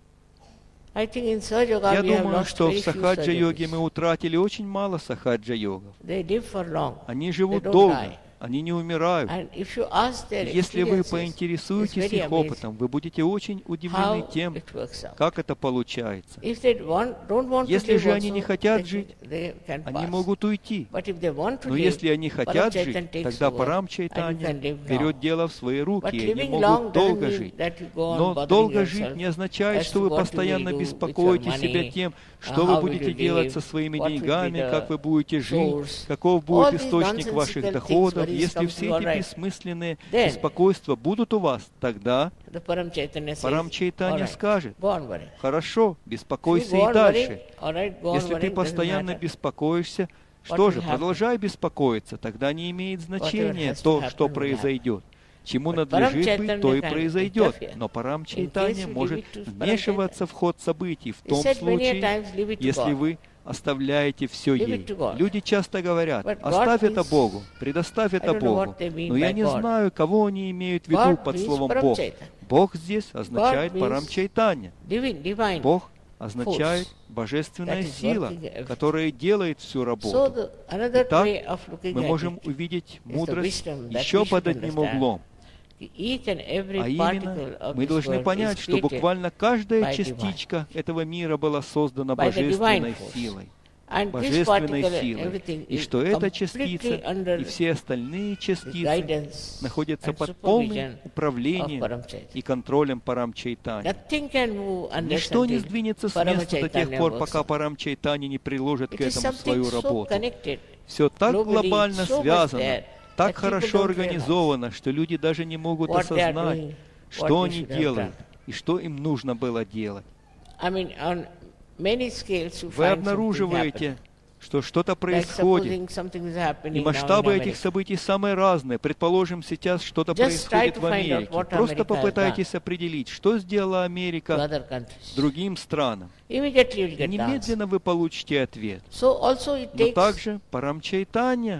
A: I think in Sahaja Yoga
B: Я
A: we have
B: думаю,
A: lost
B: что в
A: very few
B: сахаджа-йоге мы
A: Sahaja
B: утратили очень мало сахаджа-йогов.
A: They live for long.
B: Они
A: They
B: живут
A: don't
B: долго,
A: die.
B: они не умирают.
A: And if you ask their
B: Если вы
A: experiences, it's
B: поинтересуетесь
A: very
B: их
A: amazing
B: опытом, вы будете очень удивлены
A: how
B: тем,
A: it works out.
B: как это получается.
A: If they want, don't want to
B: Если
A: live
B: же они
A: also,
B: не хотят
A: they,
B: жить,
A: can- they can
B: они
A: pass.
B: могут уйти.
A: But if they want to
B: Но
A: live,
B: если они хотят
A: Paramchaitan
B: жить,
A: takes
B: тогда
A: over, and you
B: Парамчайтанья
A: can live
B: берет
A: long.
B: дело в свои руки,
A: But
B: и они
A: living long
B: могут
A: doesn't
B: долго
A: mean
B: жить.
A: that you go on
B: Но
A: bothering
B: долго
A: yourself
B: жить не означает,
A: as
B: что
A: to
B: вы
A: what you will
B: постоянно
A: do with your
B: беспокоите себя
A: money,
B: тем,
A: uh,
B: что вы
A: how will
B: будете
A: you
B: делать
A: live,
B: со своими
A: what will be
B: деньгами,
A: the
B: как вы будете жить,
A: source.
B: каков
A: All
B: будет
A: these
B: источник ваших
A: nonsensical
B: доходов.
A: things, worries
B: Если
A: come
B: все
A: to you,
B: эти
A: all right.
B: бессмысленные
A: Then
B: беспокойства будут у вас, тогда
A: the Paramchaitanya says,
B: Парамчайтанья
A: all right,
B: скажет:
A: go on worrying.
B: хорошо,
A: If you
B: беспокойся
A: go
B: и
A: on
B: дальше.
A: worrying, all right, go on
B: Если ты
A: worrying, doesn't
B: постоянно
A: matter.
B: беспокоишься, что
A: will
B: же,
A: happen?
B: продолжай беспокоиться, тогда не имеет значения
A: has to
B: то,
A: happen
B: что
A: will
B: произойдет. Чему
A: But
B: надлежит быть, то и
A: Paramchaitanya can
B: произойдет.
A: interfere.
B: Но
A: In
B: Парамчайтанья
A: case you
B: может
A: leave it to
B: вмешиваться в ход событий в
A: He
B: том
A: said many a
B: случае,
A: times, leave it to
B: если
A: God.
B: вы оставляете все
A: Leave it
B: ей.
A: to God.
B: Люди часто говорят:
A: But God
B: оставь это
A: means-
B: Богу, предоставь
A: I
B: это
A: don't know
B: Богу.
A: what they mean
B: Но я
A: by
B: не
A: God.
B: знаю, кого они имеют в виду
A: God
B: под
A: means
B: словом Бог.
A: Paramchaitanya.
B: Бог здесь означает
A: means
B: Парамчайтанья.
A: Divine, divine.
B: Бог означает
A: force
B: божественная
A: that is
B: сила,
A: working everything.
B: которая делает всю
A: So
B: работу.
A: the, another
B: Итак,
A: way of looking
B: мы
A: at
B: можем
A: it
B: увидеть
A: the
B: мудрость
A: wisdom that
B: еще
A: we
B: под
A: should
B: одним
A: understand.
B: углом.
A: Each and every
B: А
A: particle
B: именно,
A: of
B: мы
A: this
B: должны
A: world
B: понять,
A: is
B: что
A: created
B: буквально каждая
A: by
B: частичка этого мира была создана
A: by the divine
B: божественной
A: force.
B: силой.
A: And this
B: Божественной
A: particle and
B: силой.
A: everything
B: И
A: is
B: что эта
A: completely
B: частица
A: under
B: и все остальные
A: the
B: частицы
A: guidance
B: находятся
A: and
B: под
A: supervision
B: полным
A: of
B: управлением
A: Paramchaitanya.
B: и контролем Парамчайтани.
A: Nothing can move unless
B: Ничто не
A: until
B: сдвинется с места до тех
A: Paramchaitanya
B: пор,
A: works
B: пока
A: out.
B: Парамчайтани не приложит
A: It
B: к
A: is
B: этому
A: something
B: свою
A: so
B: работу.
A: connected,
B: Все так
A: globally,
B: глобально
A: so much
B: связано,
A: there,
B: так
A: that people
B: хорошо
A: don't
B: организовано, что люди даже не могут
A: what they are
B: осознать,
A: doing,
B: что
A: what they
B: они
A: should have
B: делают
A: done.
B: и что им нужно было делать.
A: I mean, on many scales you
B: Вы
A: find something
B: обнаруживаете,
A: happen.
B: что что-то
A: Like
B: происходит,
A: supposing something is
B: и
A: happening now in
B: масштабы этих
A: America.
B: событий самые разные. Предположим, сейчас что-то
A: Just try
B: происходит
A: to
B: в
A: find out
B: Америке.
A: what
B: Просто
A: America has
B: попытайтесь определить, что сделала
A: to
B: Америка
A: other countries.
B: другим странам.
A: Immediately you'll
B: И
A: get the answer.
B: немедленно вы получите ответ.
A: So also it
B: Но
A: takes
B: также Парамчайтанья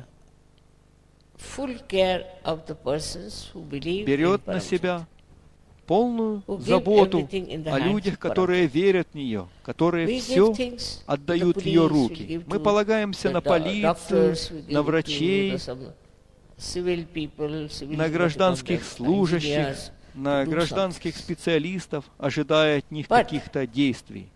A: full care of the persons who believe in
B: берет на
A: Paramchaitanya.
B: себя полную
A: Who give
B: заботу
A: everything in the
B: о
A: hands
B: людях,
A: of
B: которые верят в нее, которые
A: We
B: все
A: give things
B: отдают
A: to
B: в
A: the
B: ее
A: police, we
B: руки.
A: give
B: Мы
A: to
B: полагаемся
A: the
B: на
A: do-
B: полицию,
A: doctors, we give
B: на
A: to
B: врачей,
A: the some civil people, civil
B: на
A: what you call
B: гражданских
A: them,
B: служащих,
A: engineers,
B: на
A: to do
B: гражданских
A: something.
B: специалистов, ожидая от них
A: But
B: каких-то действий.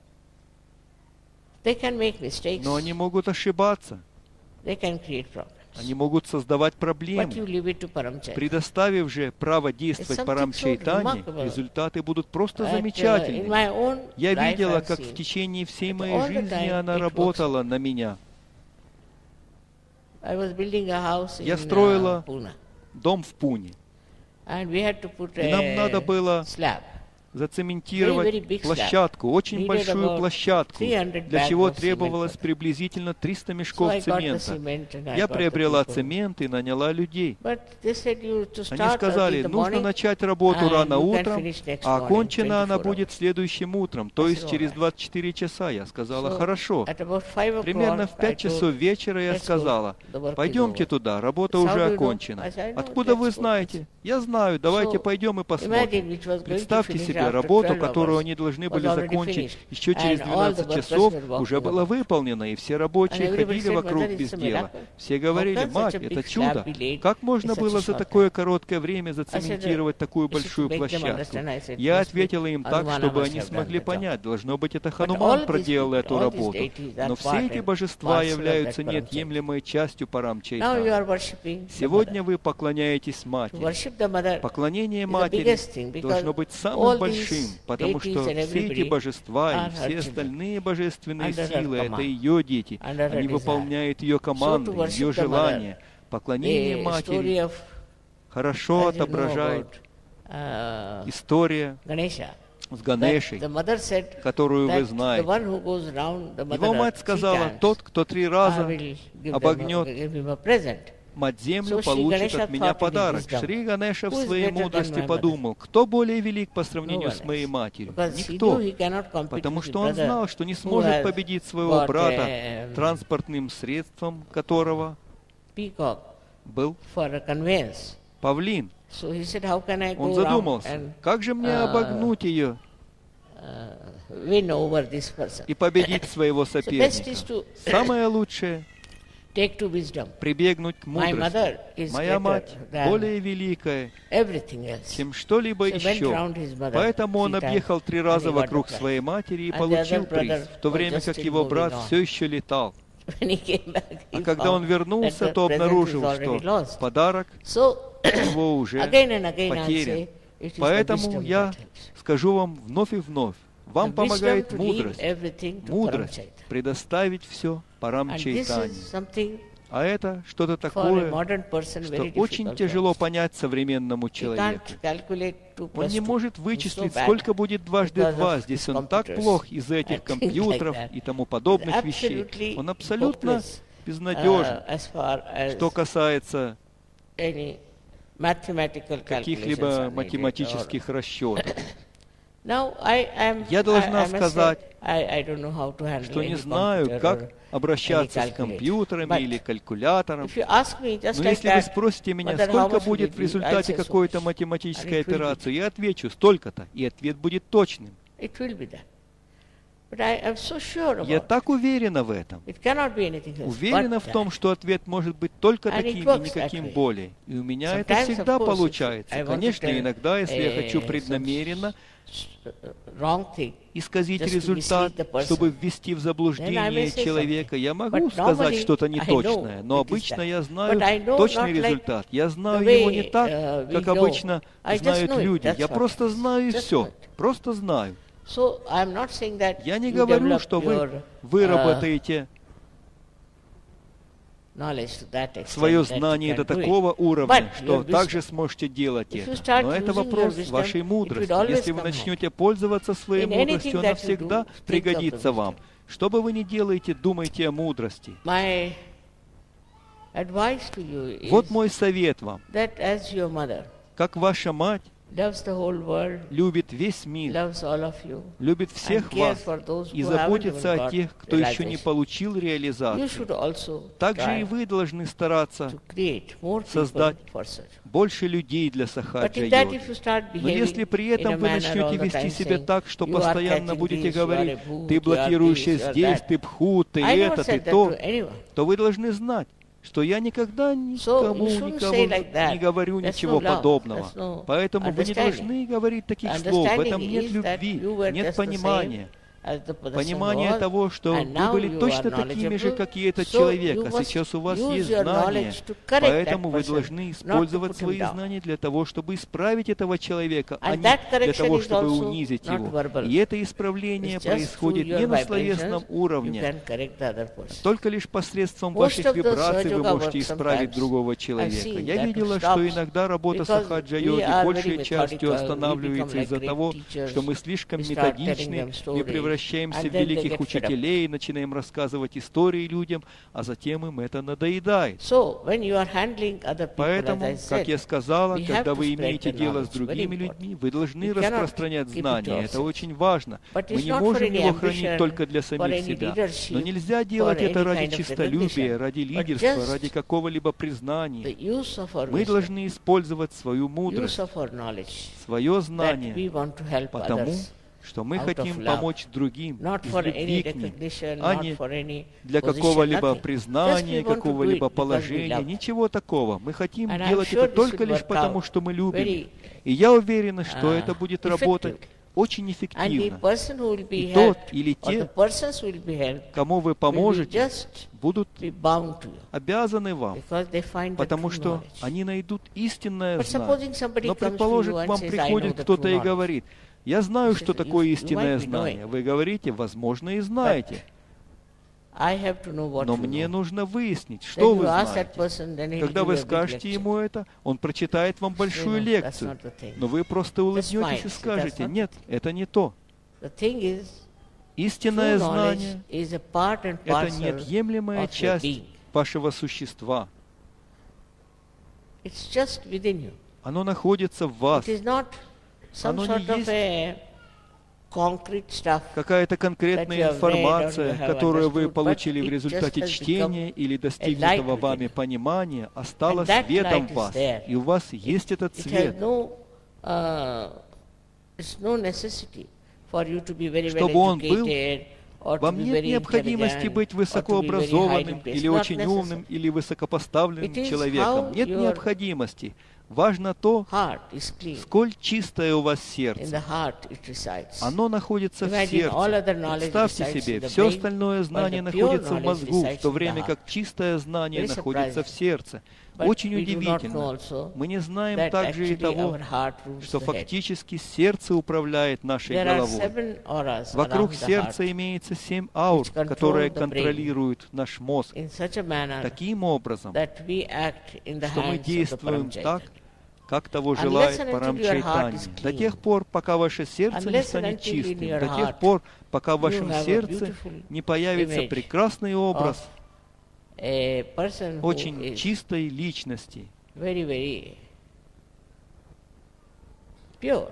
A: They can make mistakes.
B: Но они могут ошибаться,
A: They can create problems.
B: они могут создавать
A: But you
B: проблемы.
A: leave it to Paramchaitanya.
B: Предоставив же право действовать
A: something so
B: Парамчайтани,
A: remarkable
B: результаты будут просто
A: That, uh, in
B: замечательными.
A: my own
B: Я
A: life
B: видела,
A: I've
B: как в
A: seen
B: течение всей
A: that
B: моей
A: all the
B: жизни
A: time
B: она
A: it works.
B: работала на меня.
A: I was building a house
B: Я
A: in
B: строила
A: uh, Pune,
B: дом в Пуне.
A: and we had to put
B: И нам надо
A: a
B: было
A: slab.
B: зацементировать
A: Very, very big
B: площадку, очень
A: Needed
B: большую
A: about
B: площадку,
A: three hundred
B: для
A: bags
B: чего
A: of cement
B: требовалось
A: for that.
B: приблизительно триста
A: So
B: мешков
A: I got the
B: цемента.
A: cement and I
B: Я
A: got the
B: приобрела
A: people.
B: цемент и наняла людей.
A: But they said you to
B: Они
A: start
B: сказали,
A: early in the
B: нужно
A: morning,
B: начать работу
A: and
B: рано
A: you can
B: утром,
A: finish next
B: а
A: morning,
B: окончена она
A: twenty-four
B: будет
A: hours.
B: следующим утром, то
A: I
B: есть
A: said,
B: через
A: "All right."
B: двадцать четыре часа. Я сказала,
A: So
B: хорошо.
A: at about five o'clock,
B: Примерно в
A: I
B: пять
A: told,
B: часов вечера я
A: "Let's go,
B: сказала,
A: the work is
B: пойдемте
A: over."
B: туда, работа
A: How
B: уже
A: do you know?
B: окончена.
A: I said, "I know,
B: Откуда вы
A: let's go."
B: знаете? Я знаю, давайте
A: So,
B: пойдем и посмотрим.
A: Imagine which was going to
B: Представьте
A: finish
B: себе,
A: after
B: работу,
A: twelve
B: которую
A: hours
B: они должны
A: was
B: были
A: already
B: закончить
A: finished.
B: еще через
A: And all the
B: двенадцать
A: workers
B: часов,
A: were walking
B: уже была
A: around.
B: выполнена, и все
A: And
B: рабочие
A: everybody
B: ходили
A: said,
B: вокруг
A: "Mother,
B: без
A: it's a
B: дела.
A: miracle.
B: Все говорили,
A: How can
B: мать,
A: such a
B: это
A: big
B: чудо.
A: slab be laid
B: Как можно
A: in such
B: было
A: a
B: за
A: short
B: такое короткое время
A: said,
B: зацементировать такую
A: this is to
B: большую
A: make them
B: площадку?
A: understand. I said,
B: Я
A: "Must be
B: ответила им так,
A: Hanumana
B: чтобы
A: must
B: они
A: have
B: смогли
A: done the job."
B: понять. Должно быть, это
A: all
B: Хануман
A: these
B: проделал
A: people,
B: эту
A: all these
B: работу.
A: deities are
B: Но все
A: part
B: эти
A: and
B: божества
A: parcel of
B: являются
A: that Paramchaitanya.
B: неотъемлемой частью
A: Now you
B: Парамчайтани.
A: are worshipping the
B: Сегодня
A: mother.
B: вы поклоняетесь
A: To
B: матери.
A: worship the mother
B: Поклонение
A: is the
B: матери
A: biggest thing, because
B: должно быть
A: all
B: самым
A: these
B: большим, потому
A: deities
B: что
A: and
B: все эти
A: everybody
B: божества
A: are
B: и
A: her
B: все
A: children,
B: остальные божественные
A: under her
B: силы — это
A: command,
B: ее дети.
A: under her
B: Они
A: desire.
B: выполняют ее команды,
A: So to worship
B: ее
A: the
B: желания.
A: mother,
B: Поклонение
A: The story
B: матери
A: of,
B: хорошо
A: as you know
B: отображает
A: about, uh,
B: история
A: Ganesha.
B: с
A: But
B: Ганешей,
A: the mother said
B: которую вы
A: that the
B: знаете.
A: one who goes round the
B: Его
A: mother
B: мать
A: three
B: сказала,
A: times,
B: тот, кто три
A: I
B: раза
A: will give, them a,
B: обогнет
A: give him a present.
B: мать-землю,
A: So Shri
B: получит
A: Ganesha
B: от меня
A: thought in his
B: подарок.
A: wisdom,
B: Шри Ганеша в
A: who is
B: своей
A: greater than
B: мудрости
A: my mother?
B: подумал, кто более велик по
A: No
B: сравнению
A: one
B: с моей
A: else.
B: матерью?
A: Because he knew
B: Никто.
A: he cannot compete
B: Потому
A: with
B: что
A: his
B: он
A: brother
B: знал, что не
A: who
B: сможет
A: has
B: победить своего
A: got
B: брата,
A: a
B: транспортным средством которого
A: peacock
B: был
A: for a conveyance.
B: павлин.
A: So he said, how can I
B: Он
A: go around
B: задумался,
A: and
B: как же мне
A: uh,
B: обогнуть ее
A: uh, win over this person?
B: и победить своего
A: So best is
B: соперника?
A: to
B: Самое лучшее
A: take to wisdom.
B: — прибегнуть к
A: My
B: мудрости.
A: mother is
B: Моя
A: greater
B: мать
A: than
B: более великая,
A: everything else.
B: чем что-либо
A: So he went
B: еще.
A: round his mother
B: Поэтому он
A: three times
B: объехал три
A: and
B: раза
A: he got
B: вокруг
A: the prize.
B: своей матери и
A: And the
B: получил
A: other
B: приз,
A: brother
B: в то
A: was
B: время
A: just
B: как
A: still
B: его брат
A: moving on.
B: все еще летал.
A: When he came back, he
B: А когда он
A: found
B: вернулся,
A: that the
B: то
A: present is
B: обнаружил,
A: already
B: что
A: lost.
B: подарок
A: So
B: его уже
A: again and again I'll
B: потерян.
A: say, it is the
B: Поэтому
A: wisdom
B: я
A: that helps.
B: скажу вам вновь и вновь, вам
A: The wisdom
B: помогает
A: to leave
B: мудрость.
A: everything to
B: Мудрость
A: Paramchaita.
B: предоставить все
A: And this
B: Парамчайтане.
A: is something
B: А это что-то
A: for a
B: такое,
A: modern person
B: что
A: very
B: очень
A: difficult to
B: тяжело
A: understand.
B: понять современному
A: He
B: человеку.
A: can't calculate two
B: Он
A: plus
B: не
A: two.
B: может
A: He's so
B: вычислить,
A: bad
B: сколько будет дважды
A: because
B: два.
A: of
B: Здесь
A: his
B: он так
A: computers
B: плох из-за этих
A: and things like
B: компьютеров
A: that.
B: и тому подобных
A: He's
B: вещей.
A: absolutely
B: Он абсолютно
A: hopeless,
B: безнадежен.
A: uh, as far as
B: Что касается
A: any mathematical calculations
B: каких-либо
A: are needed or-
B: математических расчетов.
A: Now, I am,
B: Я должна
A: I, I must
B: сказать,
A: say, I, I don't know how to handle
B: что не
A: any
B: знаю,
A: computer
B: как
A: or
B: обращаться
A: any
B: с компьютерами
A: calculator.
B: или
A: But
B: калькулятором.
A: if you ask me just
B: Но
A: like
B: если вы
A: that,
B: спросите меня,
A: whether how
B: сколько
A: much will
B: будет
A: it
B: в
A: be,
B: результате
A: I'll say so
B: какой-то
A: much.
B: математической
A: And it will be.
B: операции, я отвечу столько-то, и ответ будет точным.
A: it will be that. But I am so sure
B: Я
A: about it.
B: так уверена в этом.
A: It cannot be anything else
B: Уверена
A: but
B: в том,
A: that.
B: что ответ может быть только
A: And it
B: таким и
A: works
B: никаким
A: that way.
B: более. И у меня это
A: Sometimes,
B: всегда
A: of course, if
B: получается.
A: I want to
B: Конечно,
A: tell
B: иногда, если я
A: a-
B: хочу
A: some
B: преднамеренно
A: s- uh, wrong thing,
B: исказить
A: just to
B: результат,
A: mislead the person,
B: чтобы ввести в
A: then I may
B: заблуждение
A: say
B: человека, я могу
A: But
B: сказать
A: normally
B: что-то
A: I know
B: неточное, но
A: it is
B: обычно
A: that.
B: я знаю
A: But I know
B: точный
A: not like
B: результат. Я знаю
A: the
B: его
A: way,
B: не так,
A: uh, we
B: как
A: know.
B: обычно
A: I just
B: знают
A: know it,
B: люди.
A: that's
B: Я
A: what
B: просто
A: it is.
B: знаю и
A: Just
B: все.
A: know it.
B: Просто знаю.
A: So I am not saying that
B: Я не
A: you
B: говорю,
A: develop
B: что вы
A: your, uh,
B: выработаете
A: knowledge to that extent
B: свое
A: that you
B: знание
A: can
B: до
A: do it.
B: такого уровня,
A: But
B: что
A: your
B: также
A: wisdom,
B: сможете делать
A: if you
B: это.
A: start
B: Но это
A: using your
B: вопрос
A: wisdom,
B: вашей
A: it will
B: мудрости.
A: always
B: Если вы
A: come
B: начнете пользоваться своей
A: In anything
B: мудростью, она
A: that you
B: всегда
A: do, think of the
B: пригодится вам.
A: wisdom.
B: Что бы вы ни делаете, думайте о мудрости.
A: My advice to you is
B: Вот мой совет вам.
A: that as your mother
B: Как ваша мать
A: loves the whole world,
B: любит весь мир,
A: loves all of you,
B: любит
A: and
B: всех
A: cares
B: вас
A: for those
B: и
A: who haven't
B: заботится
A: even
B: о
A: got
B: тех, кто еще не
A: realization,
B: получил
A: you
B: реализацию.
A: should also
B: Также и
A: try
B: вы должны стараться
A: to create more people
B: создать
A: for such.
B: больше людей для
A: But
B: сахаджа
A: in that,
B: йоги.
A: if you start
B: Но если
A: behaving
B: при
A: in a
B: этом вы
A: manner all
B: начнете
A: the
B: вести
A: time
B: себя
A: saying,
B: так, что
A: you are
B: постоянно
A: catching
B: будете
A: this, you are
B: говорить,
A: a bhoot,
B: ты
A: you are
B: блокирующая
A: this, you are
B: здесь,
A: that.
B: ты пхут, ты
A: I never
B: это, ты
A: said that
B: то,
A: to anyone.
B: то вы должны знать, что я никогда
A: So
B: никому,
A: you shouldn't
B: никого
A: say like that.
B: не говорю
A: That's
B: ничего
A: no love.
B: подобного.
A: That's no
B: Поэтому вы не
A: understanding.
B: должны говорить таких слов. В этом
A: Understanding
B: нет
A: is that
B: любви,
A: you were
B: нет
A: just the
B: понимания.
A: same as the person
B: Понимание
A: was,
B: того, что
A: and
B: вы
A: now
B: были
A: you
B: точно
A: are
B: такими же,
A: knowledgeable,
B: как и этот
A: so
B: человек,
A: you
B: а
A: must
B: сейчас у вас
A: use
B: есть
A: your
B: знания,
A: knowledge to correct
B: поэтому
A: that
B: вы
A: person,
B: должны
A: not to
B: использовать
A: put him
B: свои
A: down.
B: знания для того, чтобы исправить этого человека, а
A: And
B: не
A: that
B: для
A: correction
B: того,
A: is
B: чтобы
A: also
B: унизить
A: not
B: его.
A: verbal.
B: И это исправление
A: It's just
B: происходит
A: through
B: не
A: your
B: на
A: vibrations,
B: словесном
A: you
B: уровне,
A: can correct the other person.
B: только лишь посредством
A: Most
B: ваших
A: of the
B: вибраций вы
A: Sahaja
B: можете
A: work
B: исправить
A: sometimes.
B: другого
A: I've
B: человека.
A: seen
B: Я
A: that
B: видела,
A: it
B: что
A: stops
B: иногда работа
A: because
B: сахаджа-йоги
A: we are
B: большей
A: very
B: частью
A: methodical, we
B: останавливается
A: become
B: из-за
A: like
B: того,
A: great teachers,
B: что мы слишком
A: we start telling
B: методичны,
A: them
B: мы
A: stories,
B: превращаемся
A: and
B: в
A: then they
B: великих
A: get fed up.
B: учителей, начинаем рассказывать истории людям, а затем им это надоедает.
A: So, when you are handling other people,
B: Поэтому,
A: as I
B: как
A: said,
B: я сказала,
A: we have
B: когда
A: to
B: вы
A: spread
B: имеете
A: the
B: дело с
A: knowledge.
B: другими
A: Very
B: людьми, вы должны
A: We cannot
B: распространять
A: keep it
B: знания.
A: to
B: Это
A: ourselves.
B: очень важно.
A: But
B: Мы
A: it's
B: не
A: not for
B: можем
A: any
B: его хранить
A: ambition,
B: только для
A: for
B: самих
A: any
B: себя.
A: leadership,
B: Но нельзя
A: for
B: делать это
A: any
B: ради
A: kind of
B: честолюбия,
A: recognition,
B: ради
A: but
B: лидерства,
A: just
B: ради какого-либо
A: the
B: признания.
A: use of our
B: Мы
A: wisdom,
B: должны использовать свою
A: use
B: мудрость,
A: of our knowledge,
B: свое
A: that
B: знание,
A: we want to help
B: потому
A: others,
B: что мы
A: out of
B: хотим
A: love,
B: помочь другим
A: not
B: из
A: for any
B: любви к ним,
A: recognition,
B: а
A: not
B: не
A: for any
B: для
A: position,
B: какого-либо
A: nothing. Just
B: признания,
A: we want to do
B: какого-либо
A: it because we
B: положения,
A: love.
B: ничего такого. Мы хотим
A: And I'm
B: делать
A: sure
B: это
A: this
B: только
A: will
B: лишь
A: work
B: потому,
A: out
B: что мы любим.
A: very,
B: И я уверена, что
A: uh,
B: это будет работать
A: effectively.
B: очень
A: And the
B: эффективно.
A: person who will be
B: И тот
A: helped,
B: или
A: or the
B: те,
A: persons who will be helped,
B: кому вы
A: will be
B: поможете,
A: just
B: будут
A: be bound to you,
B: обязаны вам,
A: because they find the
B: потому
A: true
B: что
A: knowledge.
B: они найдут истинное
A: But
B: знание.
A: supposing somebody
B: Но,
A: comes to
B: предположим,
A: you
B: к
A: and
B: вам
A: says, "I know
B: приходит
A: the
B: кто-то
A: true
B: и
A: knowledge."
B: говорит, я знаю,
A: You
B: что
A: said,
B: такое
A: "You- you
B: истинное
A: might be
B: знание.
A: knowing.
B: Вы говорите, возможно, и знаете.
A: I have to know what
B: Но
A: you
B: мне
A: know.
B: нужно выяснить,
A: Then
B: что
A: you
B: вы
A: ask that
B: знаете.
A: person, then he'll
B: Когда
A: give
B: вы
A: you a big
B: скажете
A: lecture.
B: ему это, он прочитает вам большую
A: No, no, that's
B: лекцию.
A: not the thing.
B: Но вы просто улыбнетесь
A: smile.
B: и
A: See,
B: скажете:
A: that's not the
B: нет,
A: thing.
B: это не то.
A: The thing is,
B: Истинное
A: true knowledge
B: знание
A: is a part and
B: — это
A: parcel
B: неотъемлемая
A: of your
B: часть
A: being.
B: вашего существа.
A: It's just within you.
B: Оно находится в вас.
A: It is not some
B: Оно не
A: sort of
B: есть
A: a concrete stuff.
B: Какая-то конкретная
A: that you have read or
B: информация,
A: you have
B: которую вы
A: understood, but
B: получили в
A: it
B: результате
A: just has
B: чтения
A: become
B: или
A: a
B: достигнутого
A: light
B: вами
A: within you.
B: понимания, а стала
A: And that
B: светом
A: light
B: в
A: is
B: вас.
A: there.
B: И у вас есть этот
A: It has
B: свет.
A: no, uh, it's no necessity for you to be very well
B: Чтобы он был,
A: educated or to
B: вам
A: be
B: нет
A: very
B: необходимости
A: intelligent
B: быть
A: or to be very high
B: высокообразованным
A: in place.
B: или
A: Not
B: очень умным
A: necessary.
B: или высокопоставленным
A: It is
B: человеком.
A: how
B: Нет
A: your
B: необходимости. Важно то,
A: Heart is clean.
B: сколь чистое у вас
A: In
B: сердце.
A: the heart it resides.
B: Оно находится в
A: Imagine all
B: сердце.
A: other knowledge
B: Представьте
A: resides
B: себе,
A: in the
B: все
A: brain,
B: остальное знание
A: while the pure
B: находится в
A: knowledge
B: мозгу,
A: resides
B: в то
A: in the
B: время
A: heart.
B: как чистое знание
A: Very
B: находится в
A: surprising.
B: сердце.
A: But
B: Очень
A: we do not know
B: удивительно.
A: also
B: Мы не знаем
A: that
B: также и
A: actually
B: того,
A: our heart rules
B: что
A: the head.
B: фактически сердце управляет нашей
A: There are
B: головой.
A: seven auras
B: Вокруг
A: around the
B: сердца
A: heart
B: имеется семь аур,
A: which control
B: которые
A: the brain
B: контролируют наш мозг
A: in such a manner
B: таким образом,
A: that we act in the
B: что мы
A: hands of the
B: действуем
A: Paramchaitanya.
B: так, как того
A: Unless
B: желает
A: and until
B: Парам
A: your heart
B: Чайтанья.
A: is
B: До
A: clean,
B: тех пор, пока ваше сердце не
A: unless and
B: станет
A: until in
B: чистым,
A: your
B: до тех
A: heart
B: пор, пока в
A: you
B: вашем
A: have a
B: сердце
A: beautiful
B: не появится
A: image
B: прекрасный образ
A: of a person who
B: очень
A: is
B: чистой личности,
A: very, very pure.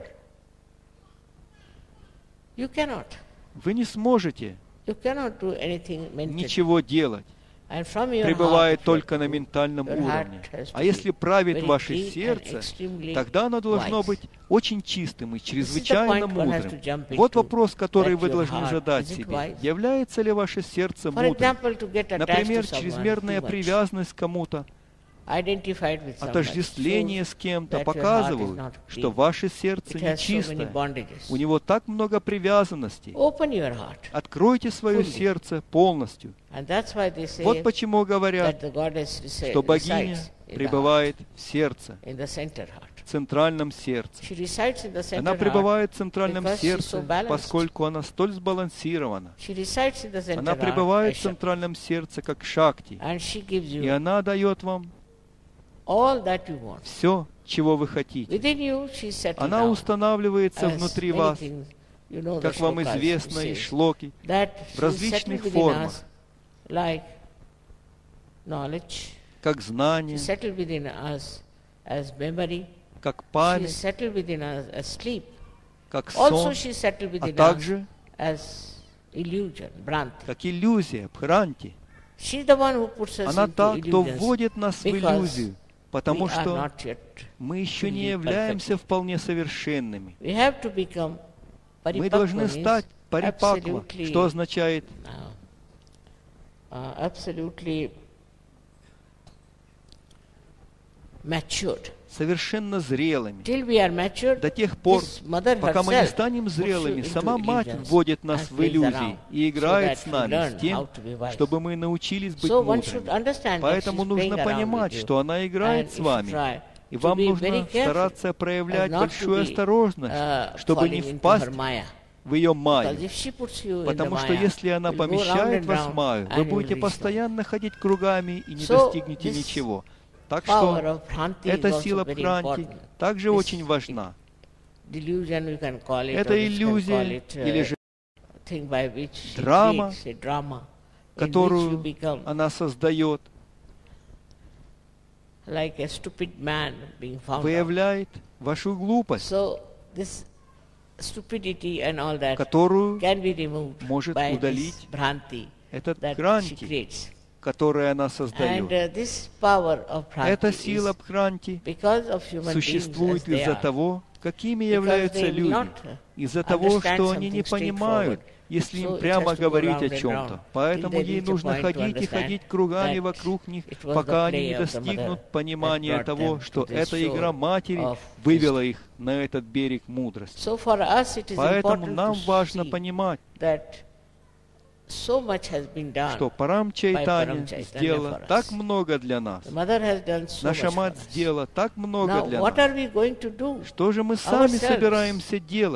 A: You cannot.
B: вы не сможете
A: You cannot do anything mentally.
B: ничего делать,
A: And from your
B: пребывая
A: heart,
B: только на
A: your
B: ментальном
A: heart
B: уровне.
A: has to
B: А если
A: be
B: правит
A: very
B: ваше
A: clean and
B: сердце,
A: extremely
B: тогда оно должно
A: wise.
B: быть очень чистым и
A: This is the
B: чрезвычайно
A: point one has to
B: мудрым.
A: jump
B: Вот
A: into,
B: вопрос, который
A: that
B: вы
A: your
B: должны
A: heart,
B: задать
A: is it
B: себе.
A: wise?
B: Является ли ваше сердце
A: For
B: мудрым?
A: example, to get attached
B: Например,
A: to someone
B: чрезмерная
A: too much,
B: привязанность к кому-то,
A: identified with someone,
B: отождествление
A: shows
B: с кем-то
A: that your heart is
B: показывают,
A: not
B: что
A: clean.
B: ваше сердце
A: It has so many
B: нечистое.
A: bondages.
B: У него так много привязанностей.
A: Open your heart.
B: Откройте свое
A: Fully.
B: сердце полностью.
A: And that's why they say
B: Вот почему
A: that
B: говорят,
A: the goddess resi-
B: что богиня
A: resides in the
B: пребывает в сердце,
A: heart, in the center heart.
B: в центральном сердце.
A: She resides in the center
B: Она
A: heart.
B: пребывает в центральном
A: because she's so
B: сердце,
A: balanced.
B: поскольку она столь сбалансирована.
A: She resides in the center
B: Она
A: heart,
B: пребывает в
A: as Shakti.
B: центральном сердце, как Шакти.
A: And she gives
B: И
A: you
B: она дает вам
A: all that you want.
B: все, чего вы хотите.
A: Within you, she's settled
B: Она
A: down.
B: устанавливается
A: As
B: внутри
A: many
B: вас,
A: things, you know, the
B: как вам
A: shlokas
B: известно,
A: who
B: из
A: says
B: шлоки,
A: that
B: в
A: she's
B: различных
A: settled within
B: формах,
A: us like knowledge.
B: как
A: She's
B: знание,
A: settled within us as memory.
B: как
A: She's
B: память,
A: settled within us as sleep.
B: как
A: Also,
B: сон,
A: she's settled
B: а
A: within us
B: также
A: as illusion, bhranti.
B: как иллюзия, бхранти.
A: She's the one who puts us
B: Она
A: into
B: та, кто
A: illusions
B: вводит нас в
A: because
B: иллюзию, потому
A: we are
B: что
A: not yet.
B: мы еще не
A: fully
B: являемся
A: perfect.
B: вполне совершенными.
A: We have to become
B: Мы
A: paripakva,
B: должны
A: means
B: стать парипаква,
A: absolutely,
B: что означает
A: uh, uh, absolutely matured.
B: совершенно зрелыми.
A: Till we are matured,
B: До тех пор,
A: this mother
B: пока мы не
A: herself
B: станем
A: puts you
B: зрелыми,
A: into
B: сама мать
A: illusions
B: вводит нас
A: and
B: в
A: plays
B: иллюзии
A: around,
B: и
A: so
B: играет
A: that
B: с
A: we
B: нами,
A: learn
B: с тем,
A: how to be wise.
B: чтобы мы научились быть
A: So one should
B: мудрыми.
A: understand that
B: Поэтому
A: she's
B: нужно
A: playing around
B: понимать,
A: with you.
B: что она играет
A: And
B: с
A: you
B: вами.
A: try
B: И
A: to
B: вам
A: be
B: нужно
A: very careful
B: стараться проявлять
A: as not to
B: большую
A: be,
B: осторожность,
A: uh,
B: чтобы не
A: falling into
B: впасть
A: her maya.
B: в ее
A: Because
B: маю.
A: if she puts you in the
B: Потому что
A: maya,
B: если она
A: you'll go round
B: помещает
A: and
B: вас в
A: round
B: маю,
A: and
B: вы
A: you'll
B: будете
A: reach nowhere.
B: постоянно ходить кругами и не
A: So,
B: достигнете
A: this
B: ничего. Так
A: Power
B: что
A: of Bhranti is
B: эта
A: also
B: сила
A: very
B: Бхранти
A: important.
B: также
A: This
B: очень важна.
A: Delusion, you can call it, or
B: Это
A: you can call
B: иллюзия
A: it, uh,
B: или же
A: thing by which she
B: драма,
A: creates a drama, in which you
B: которую
A: become
B: она создает,
A: like a stupid man being found out.
B: выявляет вашу глупость,
A: So this stupidity and all that
B: которую
A: can be removed
B: может
A: by
B: удалить
A: this Bhranti
B: этот
A: that she
B: Бхранти,
A: creates.
B: который она
A: And
B: создает.
A: uh, this power of
B: Эта
A: Bhranti
B: сила
A: is
B: Бхранти
A: because of human beings
B: существует
A: as they
B: из-за
A: are.
B: того, какими
A: Because
B: являются
A: they will
B: люди,
A: not
B: из-за того,
A: understand
B: что они не
A: something
B: понимают,
A: straightforward.
B: если
A: So
B: им
A: it
B: прямо
A: has to go
B: говорить
A: round
B: о
A: and
B: чем-то.
A: round
B: Поэтому
A: till they
B: ей
A: reach a
B: нужно
A: point to
B: ходить и
A: understand
B: ходить кругами
A: that
B: вокруг них,
A: it was
B: пока
A: the
B: они
A: play
B: не
A: of the
B: достигнут
A: mother
B: понимания
A: that brought
B: того,
A: them
B: что
A: to this
B: эта игра
A: shore
B: матери
A: of
B: вывела их на этот берег мудрости.
A: So for us it is
B: Поэтому
A: important
B: нам
A: to
B: важно
A: see
B: понимать,
A: that so much has been done.
B: что Парам Чайтанья
A: Парам Чайтанья
B: сделала
A: for us.
B: так много для нас.
A: The mother has done so
B: Наша
A: much
B: мать
A: for us.
B: сделала так много
A: Now
B: для
A: what
B: нас.
A: are we going to do?
B: Что же мы сами
A: Ourselves.
B: собираемся делать?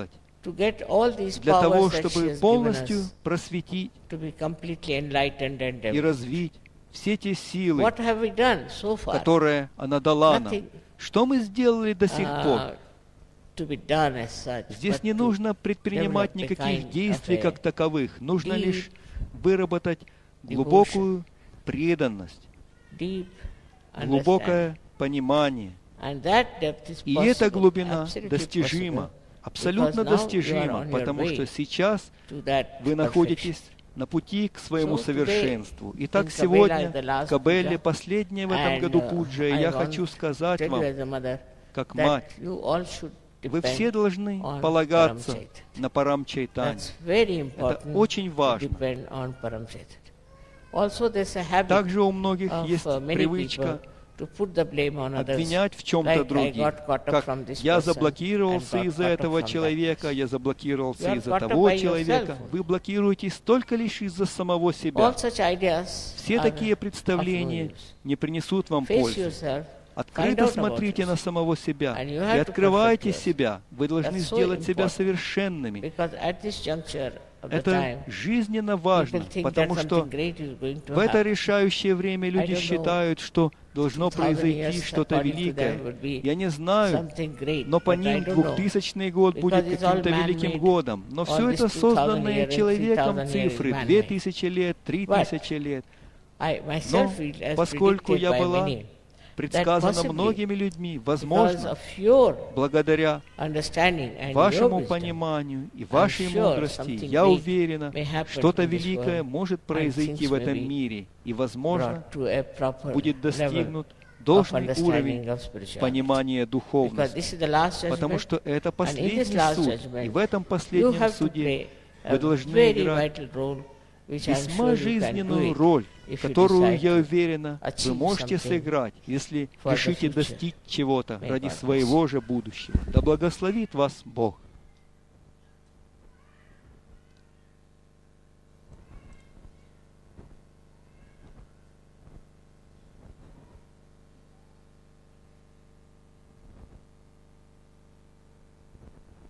A: to get all these
B: для того,
A: powers that she
B: чтобы
A: has given
B: полностью
A: us,
B: просветить
A: to be completely enlightened and
B: и
A: everything.
B: развить все те силы,
A: What have we done so far?
B: которые она дала нам.
A: Nothing.
B: Что мы сделали до сих пор?
A: Uh, to be done as such,
B: Здесь
A: but
B: не
A: to
B: нужно предпринимать
A: develop a
B: никаких
A: kind
B: действий
A: of a
B: как таковых. Нужно
A: deep
B: лишь выработать глубокую преданность,
A: deep understanding.
B: глубокое понимание.
A: And that depth is
B: И эта
A: possible,
B: глубина
A: absolutely
B: достижима,
A: possible,
B: абсолютно
A: because now you are
B: достижима,
A: on your
B: потому
A: way
B: что сейчас
A: to that
B: вы
A: perfection.
B: находитесь на пути к своему
A: So today,
B: совершенству. Итак,
A: in Kabela,
B: сегодня,
A: the last
B: в Кабеле,
A: puja,
B: последняя в этом
A: and,
B: году
A: uh,
B: пуджа,
A: I
B: я
A: want
B: хочу сказать
A: tell you
B: вам,
A: as a mother
B: как
A: that
B: мать,
A: you all should
B: вы все
A: depend
B: должны
A: on
B: полагаться
A: Param Chaitanya.
B: на Парам Чайтанью.
A: That's very
B: Это
A: important
B: очень
A: to
B: важно.
A: depend on Param Chaitanya. Also, there's a habit
B: Также у многих
A: of
B: есть
A: uh, many
B: привычка
A: people to put the blame on others.
B: обвинять в чем-то
A: Like, I
B: других.
A: got caught up
B: Как
A: from this
B: я
A: person
B: заблокировался
A: and got
B: из-за
A: caught up
B: этого
A: from that
B: человека,
A: person.
B: я
A: You
B: заблокировался
A: are
B: из-за
A: caught up
B: того
A: by
B: человека.
A: yourself.
B: Вы блокируетесь только лишь из-за самого себя.
A: All such ideas
B: Все
A: are
B: такие
A: of no
B: представления
A: use.
B: не принесут вам
A: Face
B: пользы.
A: yourself, find
B: Открыто
A: out about
B: смотрите на
A: yourself.
B: самого себя
A: And you
B: и
A: have to
B: открывайте
A: perfect yourself.
B: себя. Вы должны
A: That's so
B: сделать себя
A: important.
B: совершенными.
A: Because at this juncture of the
B: Это
A: time,
B: жизненно важно,
A: people think that
B: потому что
A: something great is going to
B: в это
A: happen.
B: решающее время люди
A: I don't know.
B: считают, что должно
A: two thousand
B: произойти
A: years,
B: что-то
A: according to
B: великое.
A: them, would be
B: Я не знаю,
A: something great,
B: но по
A: but I
B: ним
A: don't know.
B: двухтысячный год будет
A: Because it's all
B: каким-то великим
A: man-made.
B: годом. Но
A: All
B: все
A: these
B: это
A: two thousand
B: созданные
A: years and
B: человеком
A: three thousand years
B: цифры.
A: man-made.
B: Две тысячи лет, три
A: But
B: тысячи лет.
A: I
B: Но
A: myself feel as
B: поскольку
A: predicted
B: я
A: by
B: была
A: many,
B: предсказано
A: possibly
B: многими людьми,
A: because
B: возможно,
A: of your
B: благодаря
A: understanding and your
B: вашему
A: wisdom,
B: пониманию и вашей
A: sure
B: мудрости,
A: something
B: я
A: great
B: уверена,
A: may happen
B: что-то
A: in this
B: великое
A: world,
B: может
A: and
B: произойти
A: things
B: в
A: may
B: этом
A: be
B: мире, и, возможно,
A: brought to a proper
B: будет
A: level
B: достигнут
A: of
B: должный
A: understanding
B: уровень
A: of spirituality.
B: понимания
A: Because
B: духовности,
A: this is the last
B: потому
A: judgment,
B: что это
A: and in
B: последний
A: this last
B: суд,
A: judgment,
B: и в этом
A: you
B: последнем
A: have to
B: суде
A: play
B: вы
A: a
B: должны
A: very
B: играть
A: vital role, which I'm
B: весьма
A: sure you can do
B: жизненную
A: it
B: роль,
A: if you
B: которую,
A: decide
B: я
A: to
B: уверена, вы
A: achieve
B: можете
A: something
B: сыграть, если
A: for the
B: решите
A: future.
B: достичь чего-то
A: May
B: ради
A: God bless
B: своего же будущего. Да благословит вас Бог.